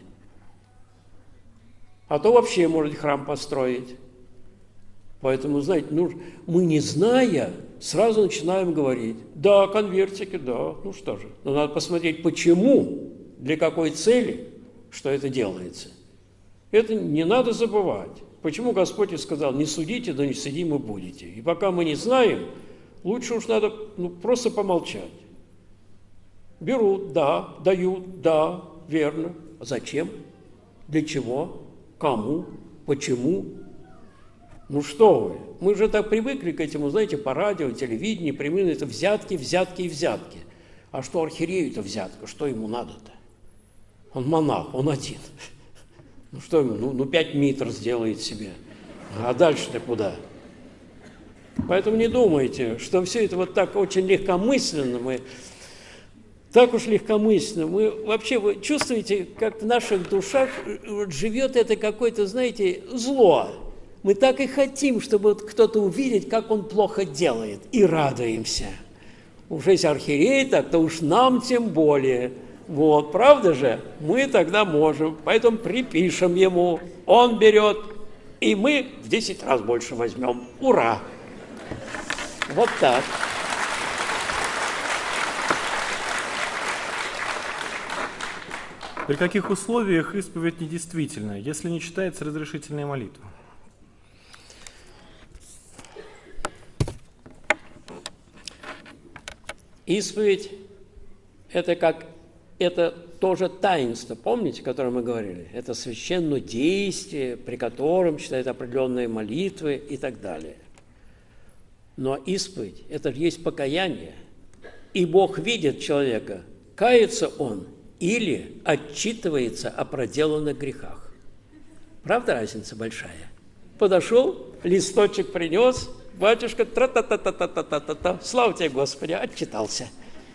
А то вообще может храм построить. Поэтому, знаете, ну, мы, не зная, сразу начинаем говорить, да, конвертики, да, ну что же. Но надо посмотреть, почему, для какой цели, что это делается. Это не надо забывать. Почему Господь и сказал, не судите, да не судимы будете. И пока мы не знаем, лучше уж надо ну, просто помолчать. Берут, да, дают, да, верно. А зачем? Для чего? Кому? Почему? Ну что вы, мы же так привыкли к этому, знаете, по радио, телевидению, привыкли, это взятки, взятки и взятки. А что архиерею-то взятка, что ему надо-то? Он монах, он один. Ну что ему, ну, ну пять митр сделает себе, а дальше-то куда? Поэтому не думайте, что все это вот так очень легкомысленно, мы так уж легкомысленно, мы вообще, вы чувствуете, как в наших душах живет это какое-то, знаете, зло. Мы так и хотим, чтобы вот кто-то увидеть, как он плохо делает, и радуемся. Уж если архиерей так, то уж нам тем более. Вот, правда же? Мы тогда можем, поэтому припишем ему, он берет, и мы в десять раз больше возьмем. Ура! Вот так. При каких условиях исповедь недействительна, если не читается разрешительная молитва? Исповедь – это как, это тоже таинство, помните, о котором мы говорили? Это священное действие, при котором читают определенные молитвы и так далее. Но исповедь – это же есть покаяние, и Бог видит человека, кается он или отчитывается о проделанных грехах. Правда, разница большая? Подошел, листочек принес, батюшка, тра-та-та-та-та-та-та-та, слава тебе, Господи, отчитался.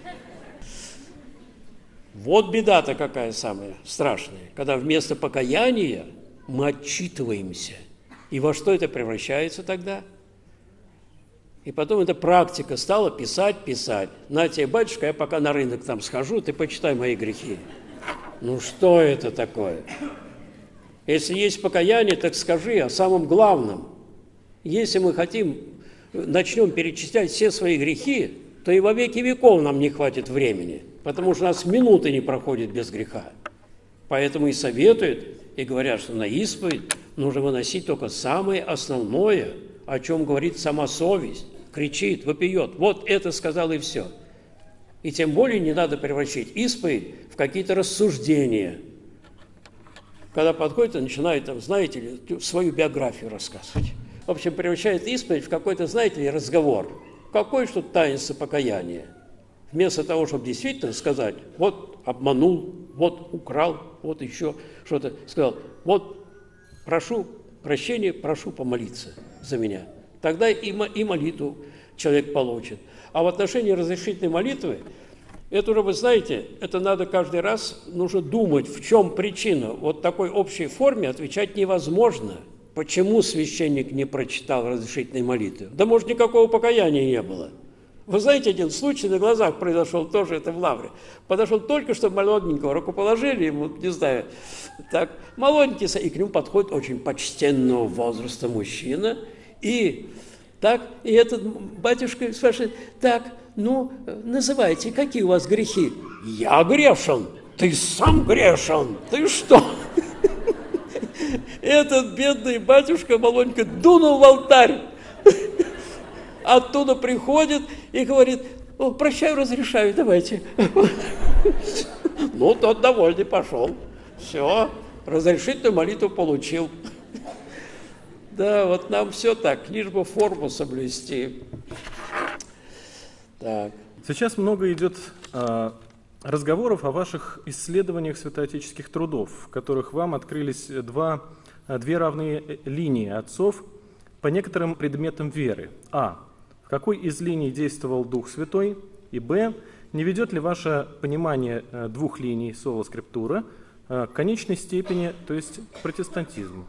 Вот беда-то какая самая страшная, когда вместо покаяния мы отчитываемся. И во что это превращается тогда? И потом эта практика стала писать, писать. На тебе, батюшка, я пока на рынок там схожу, ты почитай мои грехи. Ну что это такое? Если есть покаяние, так скажи о самом главном. Если мы хотим, начнем перечислять все свои грехи, то и во веки веков нам не хватит времени, потому что у нас минуты не проходит без греха. Поэтому и советуют, и говорят, что на исповедь нужно выносить только самое основное, о чем говорит сама совесть, кричит, вопиет. Вот это сказал и все. И тем более не надо превращать исповедь в какие-то рассуждения. Когда подходит и начинает, там, знаете ли, свою биографию рассказывать. В общем, превращает исповедь в какой-то, знаете ли, разговор. Какое что таинство покаяния. Вместо того, чтобы действительно сказать, вот обманул, вот украл, вот еще что-то, сказал, вот прошу прощения, прошу помолиться за меня. Тогда и, и молитву человек получит. А в отношении разрешительной молитвы, это уже, вы знаете, это надо каждый раз, нужно думать, в чем причина. Вот такой общей форме отвечать невозможно. Почему священник не прочитал разрешительной молитвы? Да, может, никакого покаяния не было. Вы знаете, один случай на глазах произошел, тоже это в Лавре. Подошел только что молоденького, руку положили ему, не знаю, так, молоденький, и к нему подходит очень почтенного возраста мужчина, и так, и этот батюшка спрашивает, так, ну, называйте, какие у вас грехи? Я грешен, ты сам грешен, ты что? Этот бедный батюшка молоденько дунул в алтарь. Оттуда приходит и говорит, о, прощаю, разрешаю, давайте. Ну, тот довольный пошел. Все, разрешительную молитву получил. Да, вот нам все так, лишь бы форму соблюсти. Так. Сейчас много идет э, разговоров о ваших исследованиях святоотеческих трудов, в которых вам открылись два, две равные линии отцов по некоторым предметам веры. А. В какой из линий действовал Дух Святой? И Б. Не ведет ли ваше понимание двух линий сола скриптура к конечной степени, то есть к протестантизму?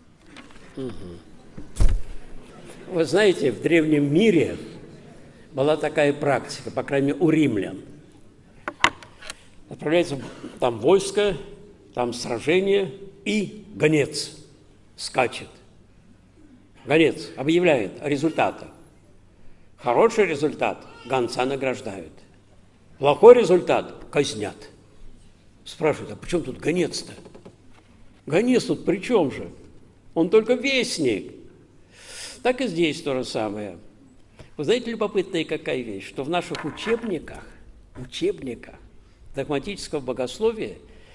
Вы знаете, в древнем мире была такая практика, по крайней мере, у римлян. Отправляется там войско, там сражение, и гонец скачет. Гонец объявляет о результатах. Хороший результат – гонца награждают. Плохой результат – казнят. Спрашивают, а при чем тут гонец-то? Гонец тут при чем же? Он только вестник. Так и здесь то же самое. Вы знаете, любопытная какая вещь, что в наших учебниках, учебниках догматического богословия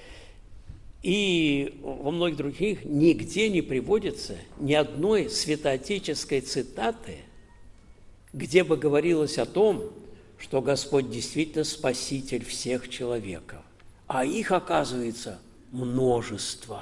и во многих других нигде не приводится ни одной святоотеческой цитаты, где бы говорилось о том, что Господь действительно спаситель всех человеков. А их, оказывается, множество.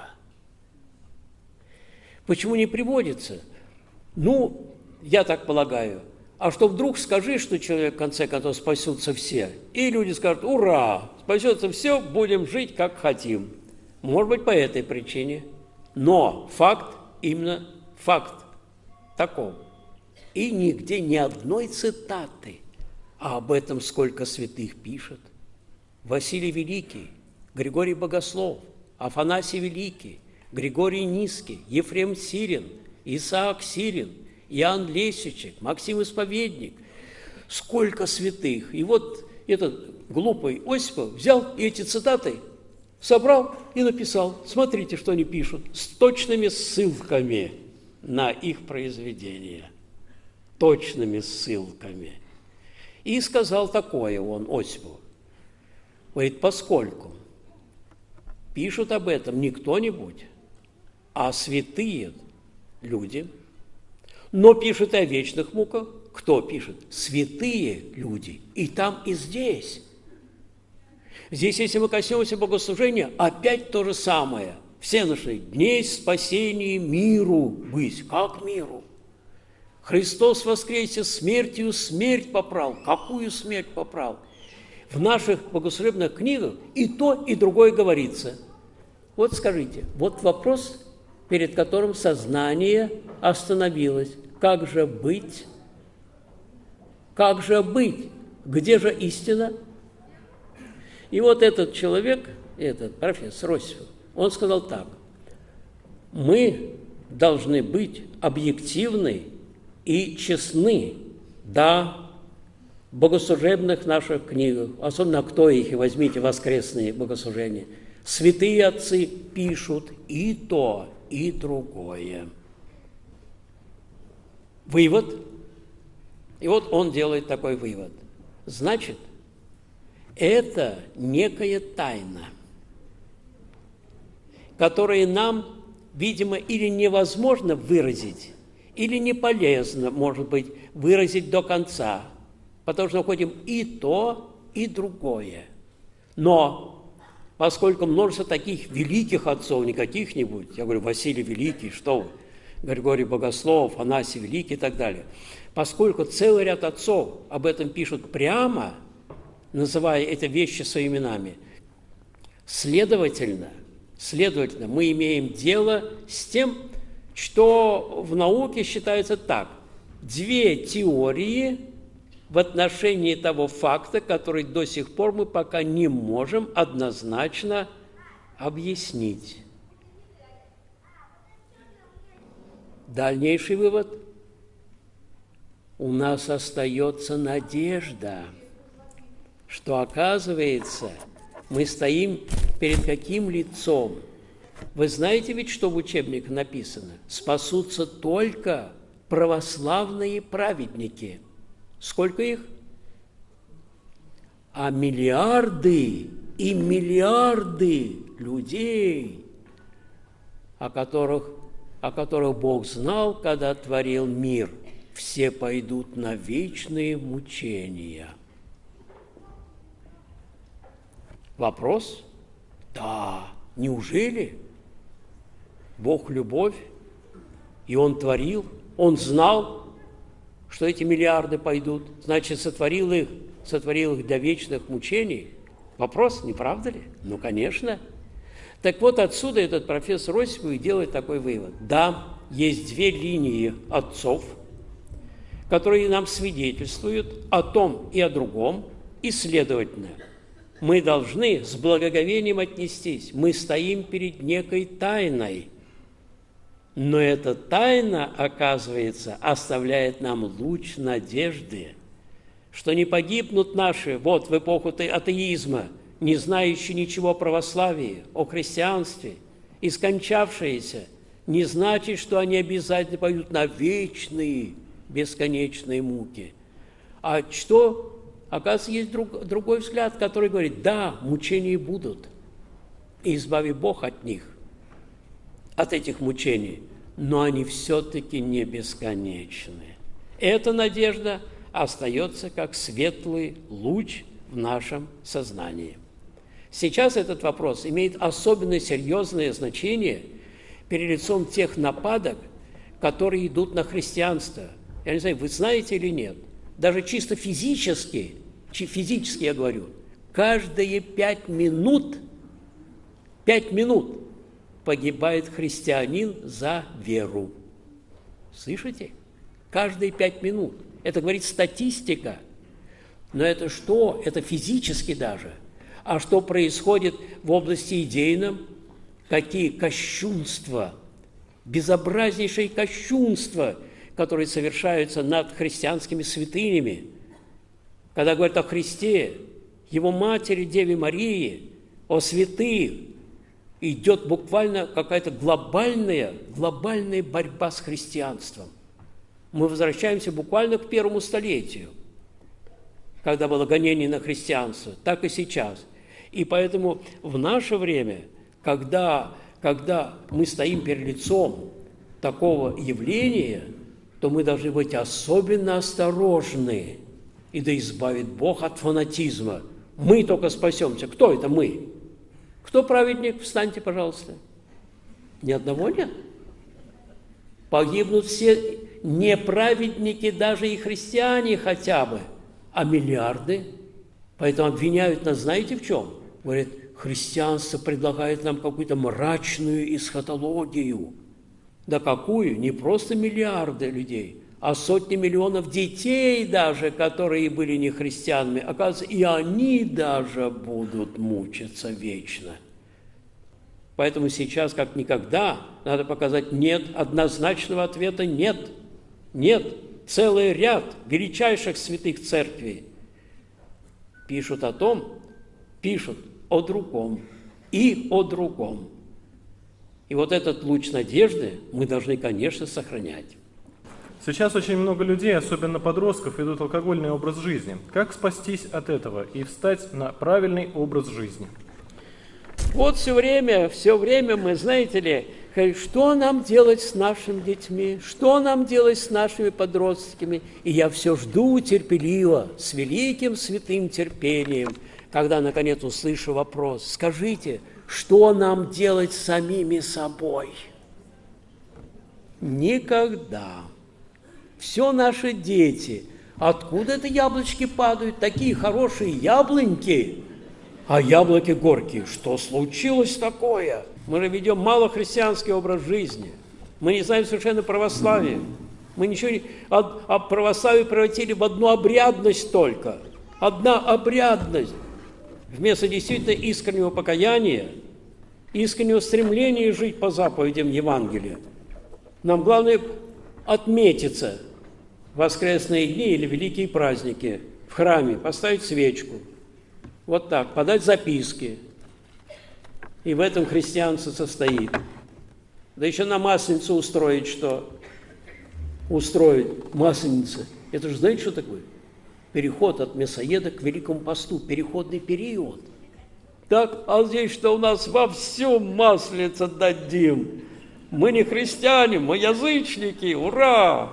Почему не приводится? Ну, я так полагаю, а что вдруг скажи, что человек в конце концов спасутся все, и люди скажут, ура, спасется все, будем жить как хотим. Может быть, по этой причине. Но факт, именно факт таков. И нигде ни одной цитаты, а об этом сколько святых пишет. Василий Великий, Григорий Богослов, Афанасий Великий, Григорий Низкий, Ефрем Сирин, Исаак Сирин, Иоанн Лесичек, Максим Исповедник. Сколько святых. И вот этот глупый Осипов взял и эти цитаты собрал и написал. Смотрите, что они пишут, с точными ссылками на их произведения. Точными ссылками. И сказал такое он Осипов. Говорит, поскольку пишут об этом не кто-нибудь, а святые люди, но пишут о вечных муках. Кто пишет? Святые люди. И там, и здесь. Здесь, если мы коснемся богослужения, опять то же самое. Все нашли дней спасения миру быть. Как миру? Христос воскресе, смертью смерть попрал. Какую смерть попрал? В наших богослужебных книгах и то, и другое говорится. Вот скажите, вот вопрос, перед которым сознание остановилось. Как же быть? Как же быть? Где же истина? И вот этот человек, этот профессор Осипов, он сказал так. Мы должны быть объективны и честны, да, в богослужебных наших книгах, особенно кто их, и возьмите воскресные богослужения. Святые отцы пишут и то, и другое. Вывод. И вот он делает такой вывод. Значит, это некая тайна, которую нам, видимо, или невозможно выразить, или не полезно, может быть, выразить до конца, потому что находим и то, и другое. Но поскольку множество таких великих отцов, не каких-нибудь, я говорю, Василий Великий, что вы, Григорий Богослов, Афанасий Великий и так далее, поскольку целый ряд отцов об этом пишут прямо, называя эти вещи своими именами, следовательно, следовательно, мы имеем дело с тем, что в науке считается так. Две теории в отношении того факта, который до сих пор мы пока не можем однозначно объяснить. Дальнейший вывод. У нас остается надежда, что, оказывается, мы стоим перед каким лицом? Вы знаете ведь, что в учебниках написано? Спасутся только православные праведники. Сколько их? А миллиарды и миллиарды людей, о которых, о которых Бог знал, когда творил мир, все пойдут на вечные мучения. Вопрос? Да, неужели? Бог – любовь, и Он творил, Он знал, что эти миллиарды пойдут, значит, сотворил их, сотворил их для вечных мучений. Вопрос, не правда ли? Ну, конечно. Так вот, отсюда этот профессор Осипов делает такой вывод. Да, есть две линии отцов, которые нам свидетельствуют о том и о другом, и, следовательно, мы должны с благоговением отнестись. Мы стоим перед некой тайной, но эта тайна, оказывается, оставляет нам луч надежды, что не погибнут наши, вот в эпоху атеизма, не знающие ничего о православии, о христианстве, и скончавшиеся, не значит, что они обязательно пойдут на вечные, бесконечные муки. А что? Оказывается, есть друг, другой взгляд, который говорит, да, мучения будут, и избави Бог от них, от этих мучений, но они все-таки не бесконечны. Эта надежда остается как светлый луч в нашем сознании. Сейчас этот вопрос имеет особенно серьезное значение перед лицом тех нападок, которые идут на христианство. Я не знаю, вы знаете или нет, даже чисто физически, физически я говорю, каждые пять минут, пять минут погибает христианин за веру. Слышите? Каждые пять минут. Это говорит статистика. Но это что? Это физически даже. А что происходит в области идейном? Какие кощунства, безобразнейшие кощунства, которые совершаются над христианскими святынями. Когда говорят о Христе, Его Матери, Деве Марии, о святых, идет буквально какая-то глобальная, глобальная борьба с христианством. Мы возвращаемся буквально к первому столетию, когда было гонение на христианство, так и сейчас. И поэтому в наше время, когда, когда мы стоим перед лицом такого явления, то мы должны быть особенно осторожны, и да избавит Бог от фанатизма. Мы только спасемся. Кто это мы? Кто праведник? Встаньте, пожалуйста. Ни одного нет. Погибнут все неправедники, даже и христиане хотя бы, а миллиарды. Поэтому обвиняют нас, знаете, в чем? Говорят, христианство предлагает нам какую-то мрачную эсхатологию. Да какую? Не просто миллиарды людей, а сотни миллионов детей даже, которые были не христианами. Оказывается, и они даже будут мучиться вечно. Поэтому сейчас, как никогда, надо показать нет, однозначного ответа нет. Нет. Целый ряд величайших святых церквей пишут о том, пишут о другом и о другом. И вот этот луч надежды мы должны, конечно, сохранять. Сейчас очень много людей, особенно подростков, ведут алкогольный образ жизни. Как спастись от этого и встать на правильный образ жизни? Вот все время, все время мы, знаете ли, что нам делать с нашими детьми, что нам делать с нашими подростками. И я все жду терпеливо, с великим святым терпением, когда, наконец, услышу вопрос. Скажите, что нам делать с самими собой? Никогда. Все наши дети. Откуда это яблочки падают? Такие хорошие яблоньки. А яблоки горькие. Что случилось такое? Мы же ведем малохристианский образ жизни. Мы не знаем совершенно православие. Мы ничего не... А, а православие превратили в одну обрядность только. Одна обрядность. Вместо действительно искреннего покаяния, искреннего стремления жить по заповедям Евангелия, нам главное отметиться в воскресные дни или великие праздники в храме, поставить свечку, вот так, подать записки. И в этом христианство состоит. Да еще на Масленицу устроить что? Устроить Масленица. Это же знаете, что такое? Переход от мясоеда к Великому посту, переходный период. Так, а здесь что у нас вовсю Масленица дадим? Мы не христиане, мы язычники, ура!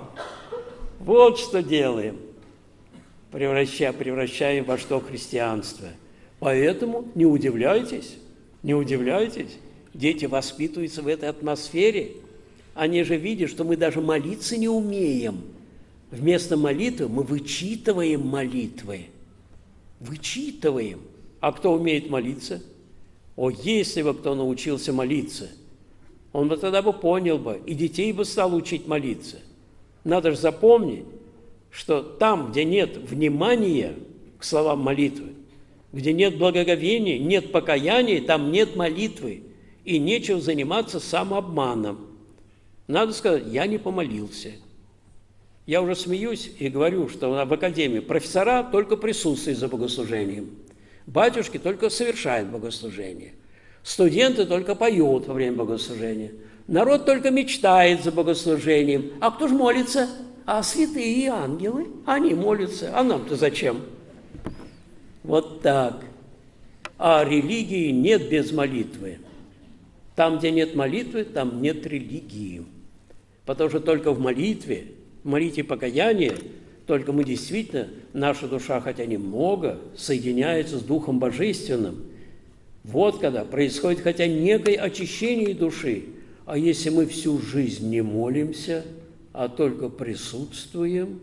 Вот что делаем. Превращаем, превращаем во что христианство. Поэтому не удивляйтесь, не удивляйтесь. Дети воспитываются в этой атмосфере. Они же видят, что мы даже молиться не умеем. Вместо молитвы мы вычитываем молитвы. Вычитываем. А кто умеет молиться? О, если бы кто научился молиться, он бы тогда бы понял бы, и детей бы стал учить молиться. Надо же запомнить, что там, где нет внимания к словам молитвы, где нет благоговения, нет покаяния, там нет молитвы, и нечего заниматься самообманом. Надо сказать, я не помолился. Я уже смеюсь и говорю, что в академии профессора только присутствуют за богослужением, батюшки только совершают богослужение, студенты только поют во время богослужения, народ только мечтает за богослужением. А кто же молится? А святые и ангелы, они молятся. А нам-то зачем? Вот так. А религии нет без молитвы. Там, где нет молитвы, там нет религии. Потому что только в молитве, в молитве покаяния, только мы действительно, наша душа, хотя немного, соединяется с Духом Божественным. Вот когда происходит хотя некое очищение души. А если мы всю жизнь не молимся, а только присутствуем,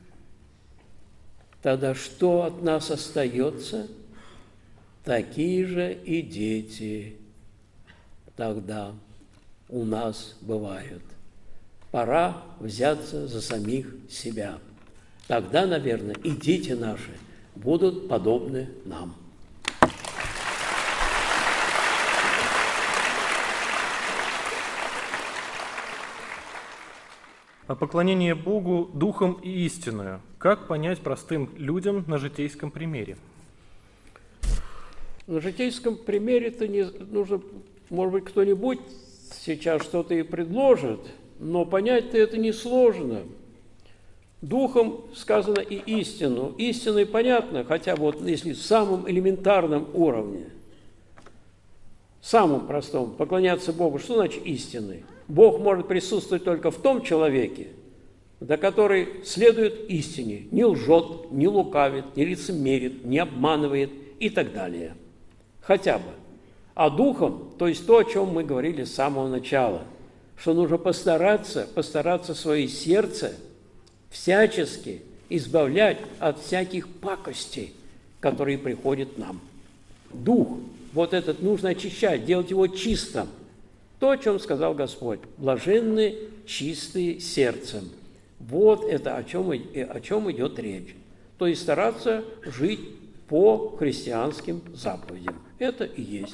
тогда что от нас остается? Такие же и дети тогда у нас бывают. Пора взяться за самих себя. Тогда, наверное, и дети наши будут подобны нам. А поклонение Богу духом и истинную. Как понять простым людям на житейском примере? На житейском примере-то не нужно, может быть, кто-нибудь сейчас что-то и предложит, но понять-то это несложно. Духом сказано и истину. Истиной понятно, хотя вот если в самом элементарном уровне, самом простом, поклоняться Богу, что значит истиной? Бог может присутствовать только в том человеке, до который следует истине, не лжет, не лукавит, не лицемерит, не обманывает и так далее. Хотя бы. А духом, то есть то, о чем мы говорили с самого начала, что нужно постараться, постараться свое сердце всячески избавлять от всяких пакостей, которые приходят нам. Дух, вот этот нужно очищать, делать его чистым. То, о чем сказал Господь, блаженны чистые сердцем. Вот это о чем, о чем идет речь. То есть стараться жить по христианским заповедям. Это и есть.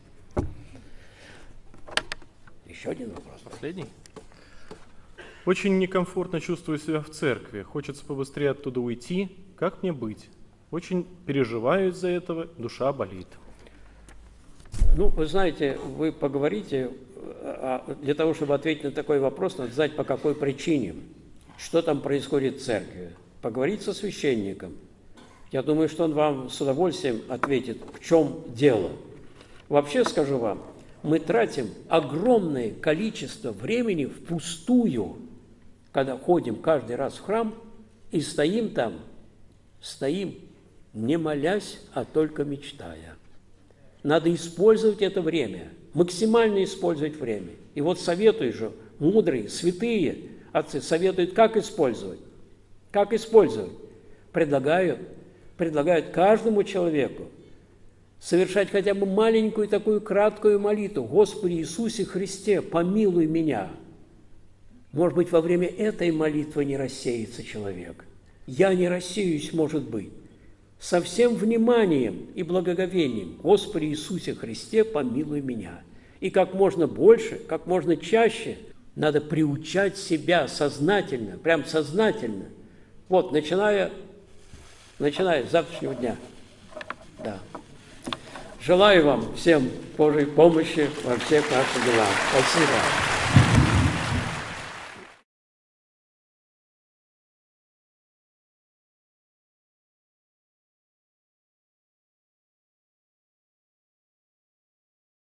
Еще один вопрос. Последний. Очень некомфортно чувствую себя в церкви. Хочется побыстрее оттуда уйти. Как мне быть? Очень переживаю из-за этого, душа болит. Ну, вы знаете, вы поговорите, для того, чтобы ответить на такой вопрос, надо знать, по какой причине, что там происходит в церкви. Поговорить со священником. Я думаю, что он вам с удовольствием ответит, в чем дело. Вообще скажу вам, мы тратим огромное количество времени впустую, когда ходим каждый раз в храм и стоим там, стоим, не молясь, а только мечтая. Надо использовать это время, максимально использовать время. И вот советую же, мудрые, святые отцы советуют, как использовать. Как использовать? Предлагают, предлагают каждому человеку совершать хотя бы маленькую такую краткую молитву. Господи Иисусе Христе, помилуй меня. Может быть, во время этой молитвы не рассеется человек. Я не рассеюсь, может быть. Со всем вниманием и благоговением, Господи Иисусе Христе, помилуй меня. И как можно больше, как можно чаще надо приучать себя сознательно, прям сознательно. Вот, начиная, начиная с завтрашнего дня. Да. Желаю вам всем Божьей помощи во всех ваших делах. Спасибо.